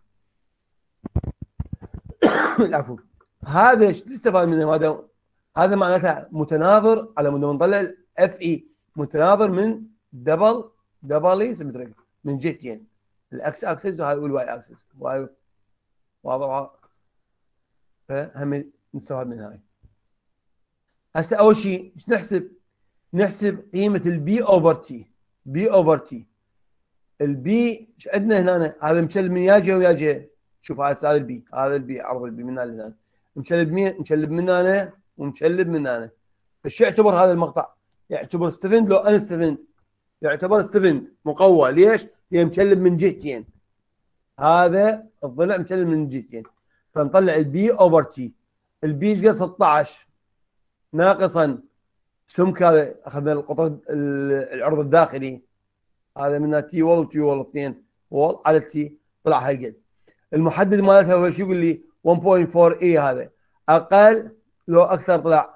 العفو. هذا ايش نستفاد منه؟ هذا هذا معناته متناظر على مود نطلع الاف اي، متناظر من دبل دبل سيمتريك من جهتين، الاكس اكسس والواي اكسس. واضح؟ فهم نستفاد من هاي. هسه اول شيء ايش نحسب؟ نحسب قيمه البي اوفر تي. بي اوفر تي، البي ايش عندنا هنا؟ هذا مشلب من يا جهه ويا جهه. شوف هذا البي، هذا البي عرض البي من هنا لهنا، مشلب مين؟ مشلب من هنا ومشلب من هنا. ايش يعتبر هذا المقطع؟ يعتبر ستيفند لو ان ستيفند؟ يعتبر ستيفند مقوى. ليش؟ لان مشلب من جهتين، هذا الضلع مشلب من جهتين. فنطلع البي اوفر تي. البي ايش قد ستة عشر ناقصا سمك، هذا اخذنا القطر العرض الداخلي، هذا منها تي وول وتي وول اثنين وول على تي، طلع هالقد. المحدد مالتها هو شو يقول لي؟ واحد فاصلة أربعة اي، هذا اقل لو اكثر طلع،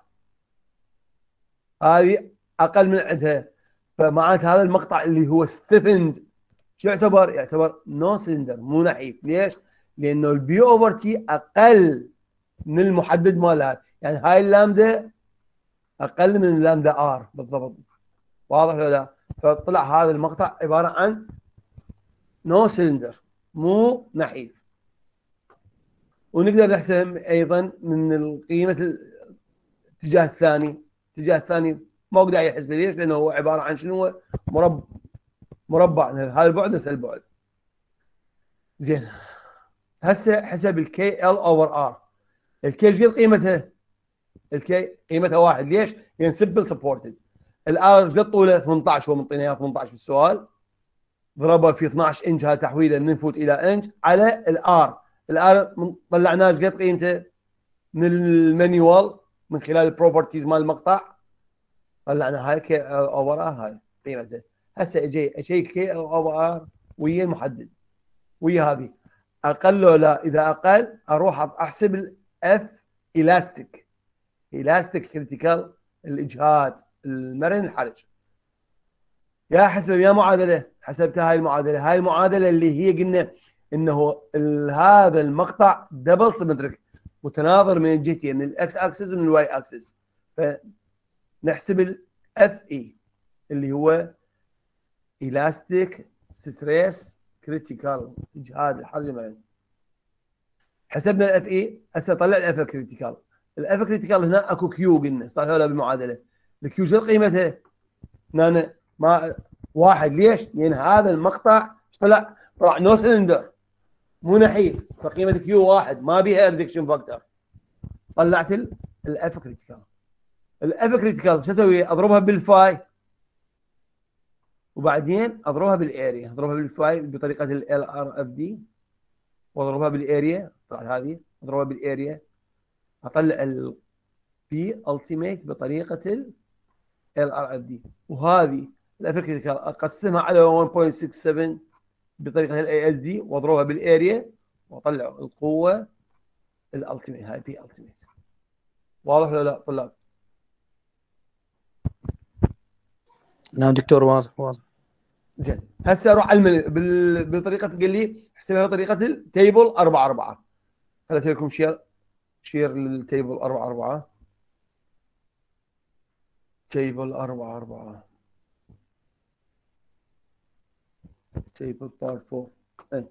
هذه اقل من عندها. فمعناته هذا المقطع اللي هو ستيفند شو يعتبر؟ يعتبر نو سلندر، مو نحيف. ليش؟ لانه البي اوفر تي اقل من المحدد مالها، يعني هاي اللامدا اقل من اللامدا ار بالضبط، واضح ولا لا؟ فطلع هذا المقطع عباره عن نو سلندر، مو نحيف. ونقدر نحسب ايضا من قيمه الاتجاه الثاني. الاتجاه الثاني ما اقدر يحسبه. ليش؟ لانه هو عباره عن شنو؟ هو مربع مربع، هذا البعد نفس البعد. زين هسه حسب الكي ال اوفر ار. الكي ايش قد قيمتها؟ الكي قيمتها واحد. ليش؟ لان سمبل سبورتد. الار ايش قد طوله؟ ثمانية عشر، هو منطينا اياه ثمانية عشر بالسؤال. ضربها في اثنعش انش، هذا تحويله من فوت الى انش على الار. الار طلعناه ايش قد قيمته من المانيوال من خلال البروبرتيز مال المقطع، طلعنا هاي كي اوفر ار، هاي قيمته. هسه اجي اشيك كي اوفر ار ويا المحدد ويا هذه اقل ولا اذا اقل اروح احسب الاف الاستيك الاستيك كريتيكال الاجهاد المرن الحرج. يا حسب يا معادله حسبتها هاي المعادله، هاي المعادله اللي هي قلنا انه هذا المقطع دبل سيمتريك متناظر من الجهتين، من الاكس اكسس ومن الواي اكسس. فنحسب الاف اي اللي هو الاستيك ستريس كريتيكال اجهاد الحرج المرن. حسبنا الاف اي، هسه طلع الاف كريتيكال. الاف كريتيكال هنا اكو كيو قلنا صار له بالمعادله. الكيو شو قيمتها؟ هنا ما واحد. ليش؟ لان هذا المقطع طلع طلع نو سلندر مو نحيف، فقيمه كيو واحد ما بيها ريدكشن فاكتور. طلعت الاف كريتيكال. الاف كريتيكال شو اسوي؟ اضربها بالفاي وبعدين اضربها بالاريا. اضربها بالفاي بطريقه ال ار اف دي واضربها بالاريا، طلعت هذه اضربها بالاريا اطلع البي التيميت بطريقه ال ار اف دي. وهذه الاف كريتيكال اقسمها على واحد فاصلة ستة سبعة بطريقه الاي اس دي واضربها بالاريا واطلع القوه الالتيميت. هاي بي التيميت. واضح ولا لا طلاب؟ نعم دكتور واضح واضح. زين هسه اروح على المن... بال... بالطريقه قال لي احسبها بطريقه التيبل أربعة أربعة. خليت لكم شير شير للتيبل أربعة أربعة. تيبل أربعة أربعة تيبل بار أربعة. اي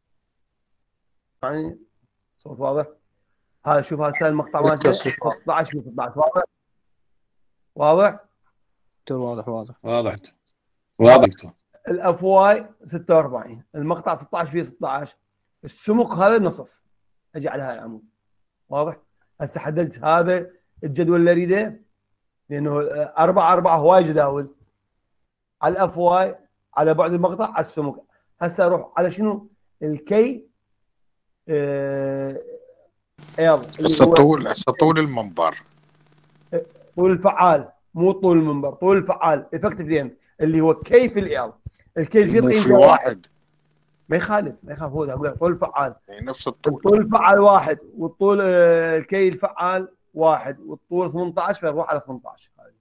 يعني صوت واضح؟ هذا شوف هسه المقطع مالته ستة عشر من ستة عشر. واضح؟ واضح؟ دكتور واضح واضح واضح واضح دكتور. الاف واي ستة وأربعين، المقطع ستة عشر في ستة عشر، السمك هذا نصف. اجي على هاي العمود. واضح؟ هسه حددت هذا الجدول اللي اريده لانه أربعة أربعة هواي جداول على الاف واي على بعد المقطع على السمك. هسه اروح على شنو؟ الكي ال هسه طول هسه طول المنبر، طول الفعال مو طول المنبر، طول الفعال افكتيف لين اللي هو كي في ال الكي يصير قيمته واحد. ما يخالف ما يخالف هو اقول لك طول الفعال يعني نفس الطول. طول الفعال واحد والطول الكي الفعال واحد والطول ثمانية عشر فاروح على ثمانية عشر. هذه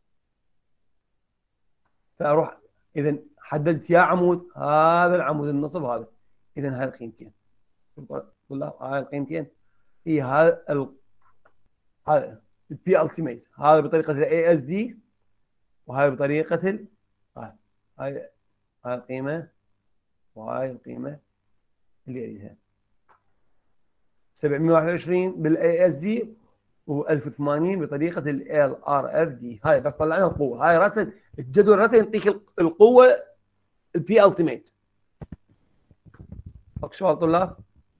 فاروح اذا حددت يا عمود هذا العمود النصب هذا. اذا هاي القيمتين والله هاي القيمتين هي هذا ال... هذا البي التيميت. هذا بطريقه الاي اس دي وهاي بطريقه ال... هاي هاي هاي القيمه وهاي القيمه اللي اريدها سبعمئة وواحد وعشرين بالاي اس دي و1080 بطريقه ال ار اف دي. هاي بس طلعنا القوه. هاي رسم الجدول الرسمي يعطيك القوه البي التيميت. اكو سؤال طلاب؟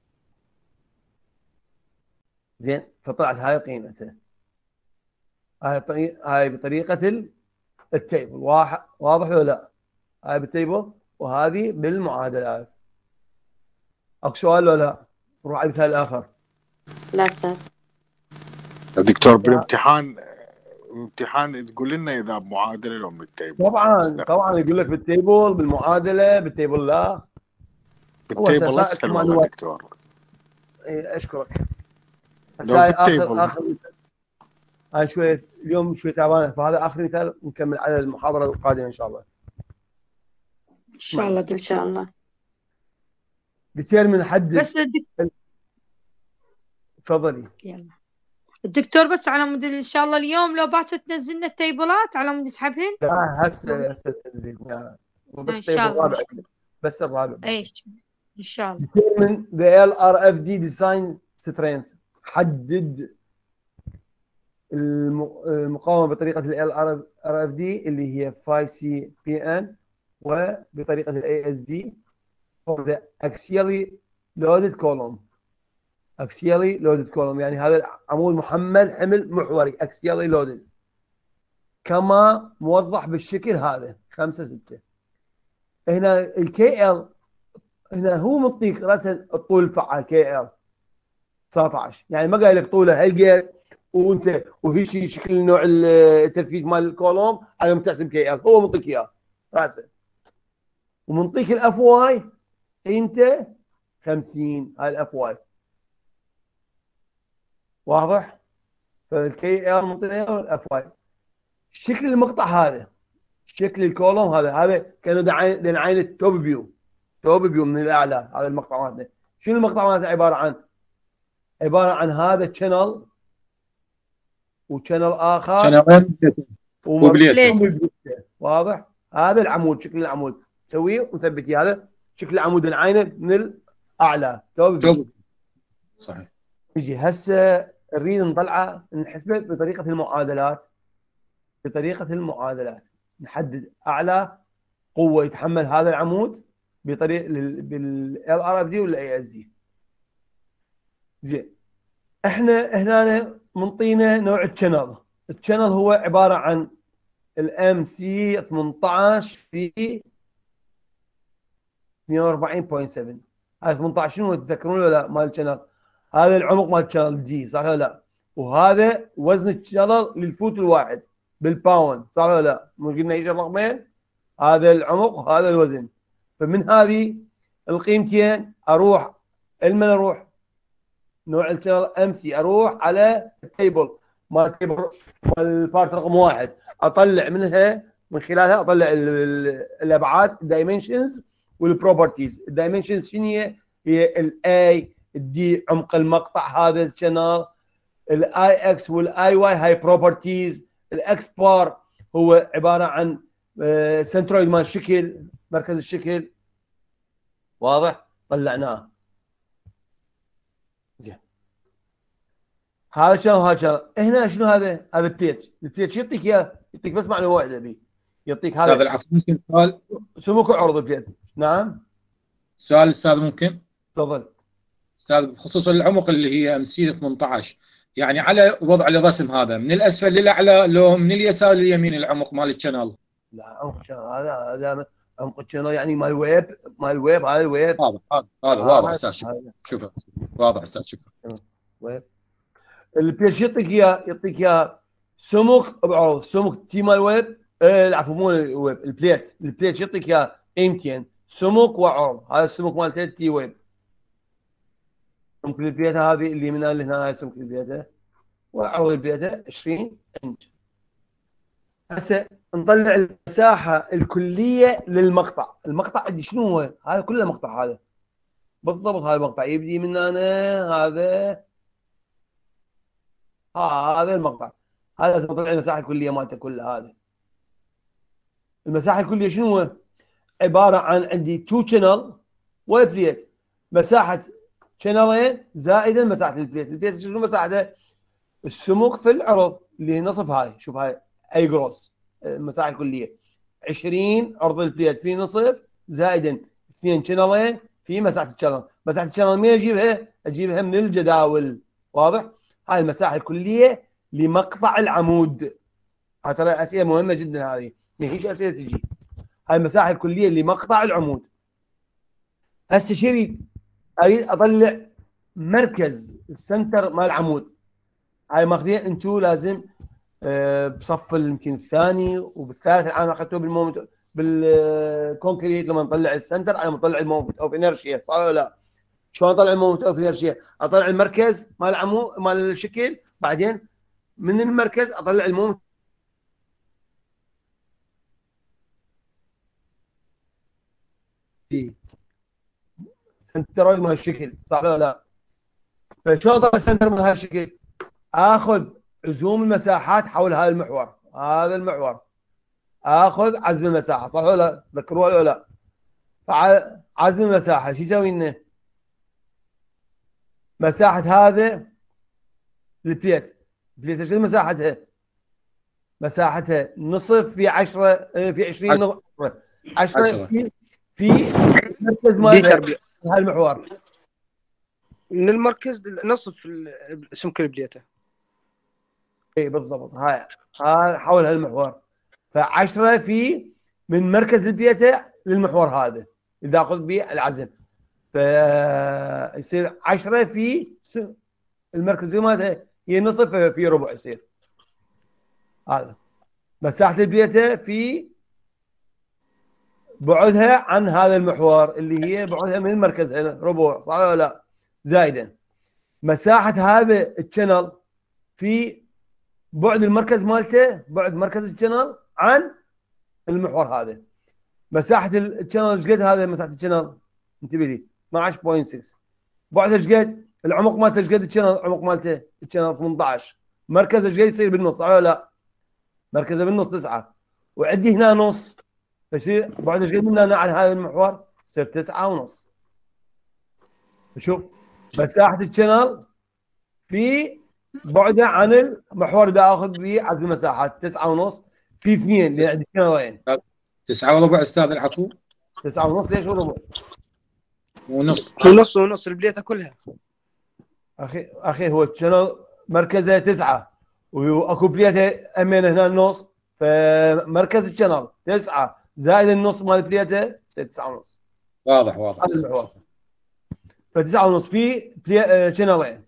زين فطلعت هاي قيمتها. هاي طريق هاي بطريقه التيبل. واحد واضح ولا لا؟ هاي بالتيبل وهذه بالمعادلات. اكو سؤال ولا لا؟ نروح على المثال الاخر. لا سر دكتور بالامتحان امتحان تقول لنا اذا بمعادله لو بالتيبل. طبعا طبعا يقول لك بالتيبل بالمعادله بالتيبل. لا بالتيبل اسهل والله دكتور. اي اشكرك. هسه اخر اخر هاي شويه اليوم شويه تعبانه فهذا اخر مثال نكمل على المحاضره القادمه ان شاء الله. ان شاء الله ان شاء الله. ديتيرمن حدد بس الدك... تفضلي. يلا الدكتور بس على مود ان شاء الله اليوم لو باكر تنزلنا التيبلات على مود نسحبهن. لا هسه هسه تنزل بس ان شاء الله. بس الرابع. ايش ان شاء الله. determine the ال ار اف دي design strength. حدد المقاومه بطريقه ال ار اف دي اللي هي فاي سي بي ان وبطريقه الاي اس دي for the axially loaded column. axially loaded column يعني هذا عمود محمل حمل محوري axially loaded كما موضح بالشكل هذا خمسة ستة. هنا الكي ال هنا هو مطيك رسم الطول الفعال كي ال تسعطعش، يعني ما قايل لك طوله هالقد وانت وفي شيء شكل نوع التثبيت مال الكولوم على متحسب كي ال، هو منطيك اياه راسه ومنطيك الاف واي قيمته خمسين. هاي الاف واي واضح؟ فالكي ال منطينا الاف واي. شكل المقطع هذا، شكل الكولوم هذا، هذا كانوا دعين عين التوب فيو، توب فيو من الاعلى. هذا المقطع مالتنا شنو المقطع مالتنا عباره عن؟ عباره عن هذا تشانل وشانل اخر شانلين وبليت. واضح؟ هذا العمود، شكل العمود تسويه وثبتيه. هذا شكل العمود العينه من الاعلى توب فيو. صحيح. نجي هسه نريد نطلعه نحسبه بطريقه المعادلات. بطريقه المعادلات نحدد اعلى قوه يتحمل هذا العمود بطريقه بالال ار اف دي ولا اي اس دي. زين احنا هنا منطينا نوع الشانل. الشانل هو عباره عن الام سي ثمانية عشر في اثنين وأربعين فاصلة سبعة. هذا ثمانية عشر شنو تذكرون ولا لا مال الشانل؟ هذا العمق مال الشانل دي، صح ولا لا؟ وهذا وزن الشانل للفوت الواحد بالباوند، صح ولا لا؟ مو قلنا ايش الرقمين؟ هذا العمق وهذا الوزن. فمن هذه القيمتين اروح المن اروح نوع الشانل ام سي، اروح على التيبل مال التيبل مال البارت رقم واحد، اطلع منها من خلالها اطلع الابعاد الدايمنشنز والبروبرتيز. الدايمنشنز شنو هي؟ هي الاي الدي عمق المقطع هذا الشانل، الاي اكس والاي واي هاي بروبرتيز. الاكس بار هو عباره عن سنترويد مال الشكل، مركز الشكل. واضح؟ طلعناه. زين هذا شنو هذا شنو هنا شنو هذا؟ هذا بليت. البليت شو يعطيك اياه؟ يعطيك بس معلومه واحده بي، يعطيك هذا استاذ العفو ممكن سؤال؟ سمك وعرض البليت. نعم سؤال استاذ ممكن؟ تفضل. استاذ بخصوص العمق اللي هي ام سي ثمانية عشر، يعني على وضع الرسم هذا من الاسفل للاعلى لو من اليسار لليمين العمق مال الشانل؟ لا عمق الشانل هذا هذا عمق الشانل يعني مال الويب، مال الويب هذا الويب. واضح هذا هذا واضح استاذ. شكرا شكرا واضح استاذ شكرا. ويب البيج يعطيك اياه، يعطيك اياه سمك بعرض. سمك تي مال الويب، العفو مو الويب، البليت. البليت يعطيك اياه قيمتين، سمك وعرض. هذا السمك مالته تي ويب. سمك البليته هذه اللي من هنا لهنا، هاي سمك البليته، وعرض البليته عشرين انش. هسه نطلع المساحه الكليه للمقطع. المقطع عندي شنو هو؟ هذا كله مقطع. هذا بالضبط هذا المقطع يبدي من هنا، هذا ها هذا المقطع. هذا لازم اطلع المساحه الكليه مالته كلها. هذا المساحه الكليه شنو هو؟ عباره عن عندي تو شانل وبليت، مساحه شانلين زائدا مساحه البليت. البليت شنو مساحته؟ السمك في العرض اللي هي نصف هاي. شوف هاي اي جروس المساحه الكليه عشرين عرض البليت في نصف زائدا اثنين شانلين في مساحه الشانل. مساحه الشانل مين اجيبها؟ اجيبها من الجداول. واضح؟ هاي المساحه الكليه لمقطع العمود. هاي ترى اسئله مهمه جدا، هذه ما هيش اسئله تجي. هاي المساحه الكليه لمقطع العمود. هسه شو اريد؟ اريد اطلع مركز السنتر مال العمود. هاي ماخذين انتو لازم أه بصف يمكن الثاني وبالثالث العام اخذتوه بالمومنت بالكونكريت لما نطلع السنتر. انا مطلع المومنت اوف انرشيا، صح ولا لا؟ شلون اطلع المومنت اوف انرشيا؟ اطلع المركز مال العمود مال الشكل، بعدين من المركز اطلع المومنت سنترويد مال الشكل، صح ولا لا؟ فشلون اطلع السنتر من هذا الشكل؟ اخذ عزوم المساحات حول هذا المحور. هذا المحور اخذ عزم المساحه، صح ولا لا؟ تذكروها ولا لا؟ فعزم المساحه شو يسوي لنا؟ مساحه هذا البليت. البليت شنو مساحتها؟ مساحتها نصف في عشرة في عشرين نصف عشرة في في مركز مال هالمحور. من المركز نصف سمك البليته. اي بالضبط. هاي هاي حول هالمحور. فعشرة في من مركز البليته للمحور هذا اذا اخذ به العزم، فيصير عشرة في المركزيه مالتها هي نصف في ربع يصير. هذا مساحه البليته في بعدها عن هذا المحور اللي هي بعدها من المركز هنا ربع، صح ولا لا؟ زائدا مساحه هذا الشانل في بعد المركز مالته، بعد مركز الشانل عن المحور هذا. مساحه الشانل ايش قد هذا؟ مساحه الشانل انتبه لي اثنا عشر فاصلة ستة، بعدها ايش قد؟ العمق مالته ايش قد الشانل؟ العمق مالته الشانل ثمانية عشر، مركزه ايش قد يصير بالنص، صح ولا لا؟ مركزه بالنص تسعة، وعندي هنا نص، فيصير بعد ايش قد من هنا عن هذا المحور؟ يصير تسعة ونص. شوف مساحه الشانل في بعده عن المحور اذا اخذ به عدد المساحات تسعة ونص في اثنين لان عندي شانلين. تسعة وربع استاذ العفو. تسعة ونص ليش وربع؟ ونص ونص ونص البليته كلها. اخي اخي هو الشانل مركزه تسعة واكو بليته امين هنا النص، فمركز الشانل تسعة زائد النص مال بليته يصير تسعة ونص. واضح واضح. هذا المحور. فتسعة ونص في شانلين.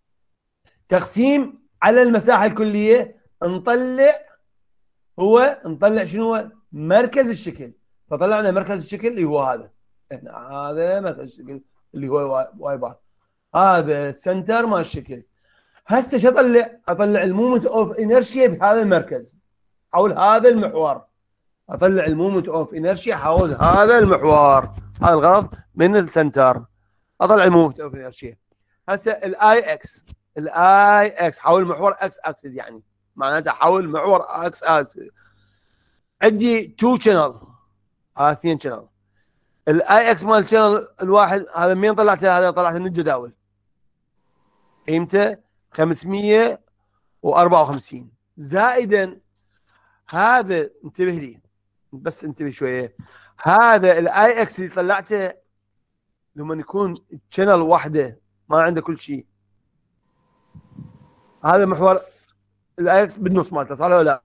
تقسيم على المساحه الكليه نطلع هو نطلع شنو هو؟ مركز الشكل. فطلعنا مركز الشكل اللي هو هذا هنا، هذا مركز الشكل اللي هو واي بار، هذا السنتر مال الشكل. هسه شو اطلع؟ اطلع المومنت اوف انرشيا بهذا المركز حول هذا المحور. اطلع المومنت اوف انرشيا حول هذا المحور، هذا الغرض من السنتر. اطلع المومنت اوف انرشيا. هسه الاي اكس، الاي اكس حول محور اكس اكسس، يعني معناتها حول محور اكس اكسس. عندي تو شانل، هذا اثنين شانل. الاي اكس مال الشانل الواحد هذا منين طلعته؟ هذا طلعته من الجداول، قيمته خمسمية وأربعة وخمسين، زائدا هذا انتبه لي بس انتبه شويه، هذا الاي اكس اللي طلعته لما يكون شانل واحده ما عنده كل شيء، هذا محور الاي اكس بالنص مالته، صح ولا لا؟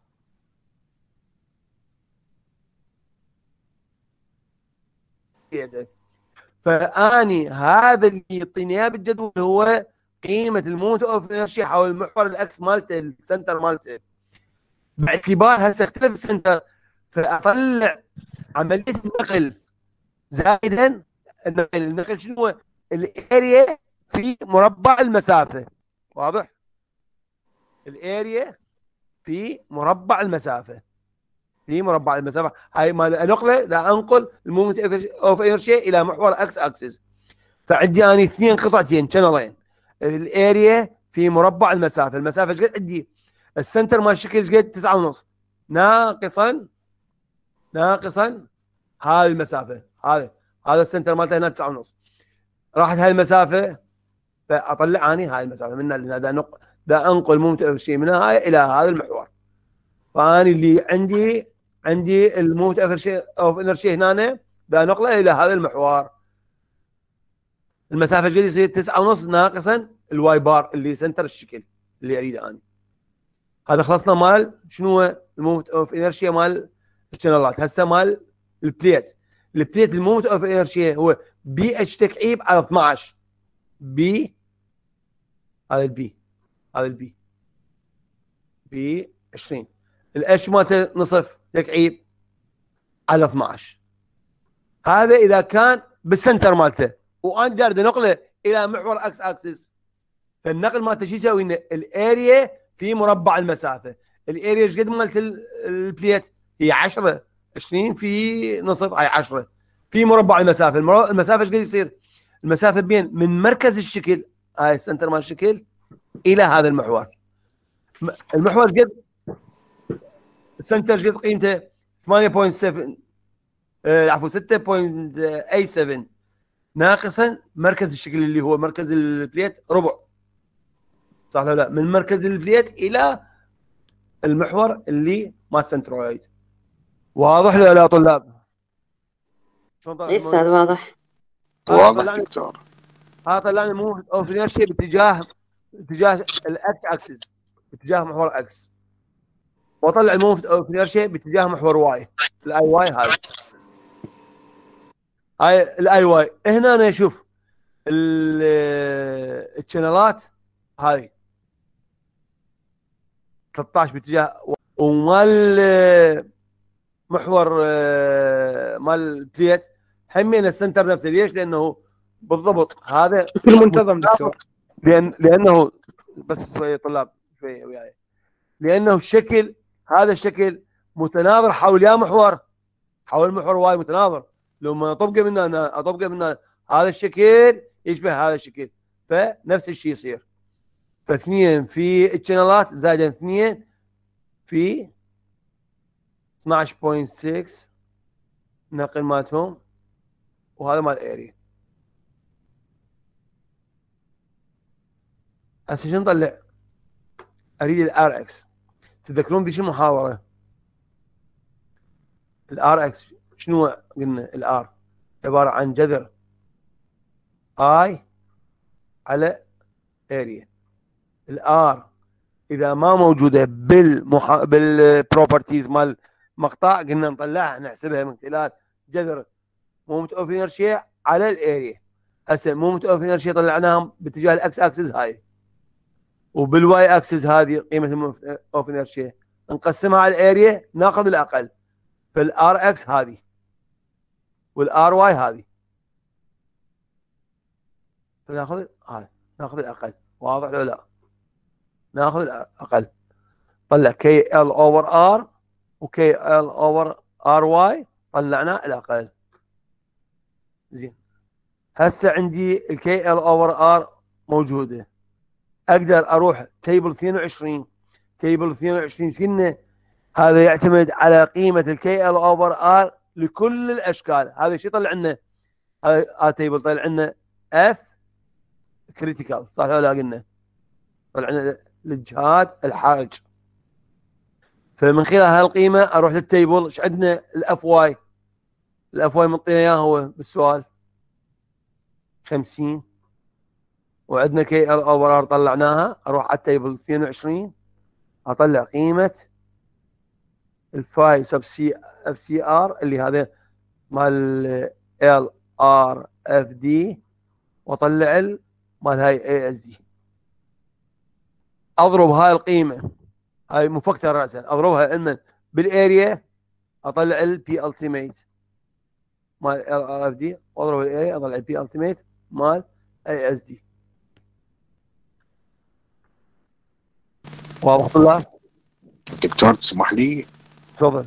فاني هذا اللي يعطيني اياه بالجدول هو قيمه المومنت اوف انرشيا حول المحور الاكس مالته، السنتر مالته. باعتبار هسه اختلف السنتر، فاطلع عمليه النقل زائدا النقل. النقل شنو هو؟ الاريا في مربع المسافه. واضح؟ الاريا في مربع المسافه، في مربع المسافه هاي مال انقله، لا انقل المومنت اوف انرشيا الى محور اكس اكسس. فعندي اني اثنين قطعتين شانلين، الاريا في مربع المسافه. المسافه ايش قد عندي؟ السنتر مال الشكل ايش قد؟ تسعة ونص ناقصا ناقصا هاي المسافه، هذا هذا السنتر مالته هنا تسعة ونص، راحت هاي المسافه فاطلع اني هاي المسافه منها، لان هذا نق دا انقل مومنت اوف انرشيا من هاي الى هذا المحور. فاني اللي عندي عندي المومنت اوف انرشيا هنا دا نقله الى هذا المحور. المسافه الجديده يصير تسعة ونص ناقصا الواي بار اللي سنتر الشكل اللي اريده اني. هذا خلصنا مال شنو هو المومنت اوف انرشيا مال الشانلات. هسه مال البليت. البليت المومنت اوف انرشيا هو بي اتش تكعيب على اثنعش. بي هذا البي، هذا البي بي عشرين، الاتش مالته نصف تكعيب على اثنعش. هذا اذا كان بالسنتر مالته وانا دارد نقله الى محور اكس اكسس، فالنقل مالته شو يسوي لنا؟ الاريا في مربع المسافه. الاريا ايش قد مالت البليت؟ هي عشرة، عشرين في نصف هاي عشرة في مربع المسافه. المسافه ايش قد يصير؟ المسافه بين من مركز الشكل هاي السنتر مال الشكل الى هذا المحور. المحور ايش قد؟ السنتر ايش قد قيمته؟ ثمانية فاصلة سبعة عفوا ستة فاصلة ثمانية سبعة ناقصا مركز الشكل اللي هو مركز البليت ربع، صح ولا لا؟ من مركز البليت الى المحور اللي ما سنترويد. واضح ولا لا طلاب؟ اي استاذ واضح. واضح دكتور. هذا طلعنا مومنت اوف انرشيا باتجاه اتجاه الاكس اكسس، باتجاه محور اكس، واطلع المومنت اوف انرشيا باتجاه محور واي، الاي واي هذا. هاي الاي واي. هنا انا اشوف الشانلات هاي ثلاثة عشر باتجاه، ومال محور مال البليت همين السنتر نفسه. ليش؟ لانه بالضبط هذا بشكل منتظم دكتور. لان لانه بس شويه طلاب شويه وياي، لانه الشكل هذا الشكل متناظر حول يا محور، حول محور واي متناظر. لو ما اطبقه من هنا اطبقه من هنا، هذا الشكل يشبه هذا الشكل، فنفس الشيء يصير. فاثنين في الشانلات زائد اثنين في اثناعش فاصلة ستة نقل مالتهم، وهذا مال اريا. هسه شنو نطلع؟ اريد الار اكس. تذكرون ذيك المحاضره الار اكس شنو قلنا؟ الار عباره عن جذر اي على اريا. الار اذا ما موجوده بالمح... بالبروبرتيز مال مقطع قلنا نطلعها نحسبها من خلال جذر مومنت اوف انرشيا على الاريا. هسه مومنت اوف انرشيا طلعناهم باتجاه الاكس اكسس هاي، وبالواي اكسس هذه قيمه المومنت اوف انرشيا نقسمها على الاريا ناخذ الاقل. فالار اكس هذه والار واي هذه، فناخذ هذا ناخذ الاقل. واضح لو لا؟ ناخذ الاقل. طلع كي ال اوفر ار وكي ال اوفر ار واي، طلعنا الاقل. زين هسه عندي الكي ال اوفر ار موجوده، اقدر اروح تيبل اثنين وعشرين. تيبل اثنين وعشرين قلنا هذا يعتمد على قيمه الكي ال اوفر ار لكل الاشكال. هذا شو طلع لنا؟ هذا تيبل طلع لنا اف كريتيكال، صح ولا لا؟ قلنا طلع لنا الجهات الحرج. فمن خلال هالقيمه اروح للتيبل. ايش عندنا؟ الاف واي. الاف واي مطينا اياه هو بالسؤال خمسين، وعندنا كي ال اوفر ار طلعناها. اروح على التيبل اثنين وعشرين اطلع قيمه الفاي سب سي اف سي ار اللي هذا مال ال ار اف دي، واطلع مال هاي اي اس دي. اضرب هاي القيمه، هاي مفكتة راسا، اضربها اما بالاريا اطلع البي التيميت مال ال ار اف دي، واضرب الاريا اطلع البي التيميت مال اي اس دي. واضح طلاب؟ دكتور تسمح لي؟ تفضل.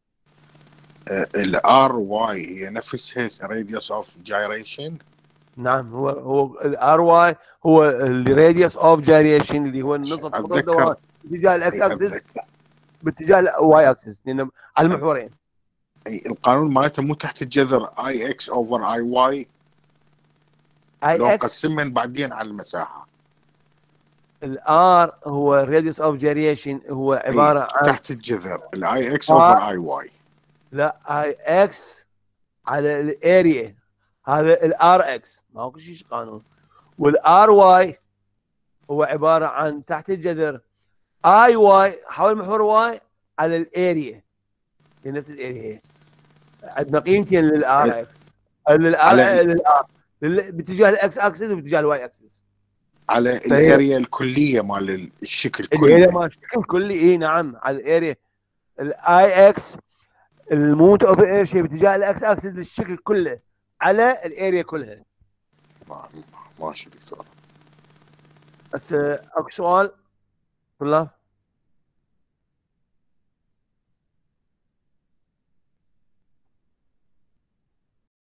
الار واي هي نفسها راديوس اوف جايريشن؟ نعم، هو هو الار واي هو الراديوس اوف جايريشن اللي هو النصف اتذكر باتجاه الاكس اكسس باتجاه الواي اكسس، لانه على المحورين. اي القانون مالته مو تحت الجذر اي اكس اوفر اي واي؟ لو اي اكس نقسمهم بعدين على المساحه. الار هو الراديوس اوف جاريشن، هو عباره عن تحت الجذر الاي اكس اوفر اي واي. لا، اي اكس على الاريا، هذا الار اكس ماكو شيء قانون. والار واي هو عباره عن تحت الجذر اي واي حول محور واي على الاريا، هي نفس الاريا. عندنا قيمتين للار اكس، للار باتجاه الاكس اكسس وباتجاه الواي اكسس، على الاريا الكليه مال الشكل كله. الاريا مال الشكل كلي. اي نعم، على الاريا الاي اكس المومنت اوف انرشيا باتجاه الاكس اكسس للشكل كله على الاريا كلها. ماشي دكتور. بس اكو سؤال طلاب؟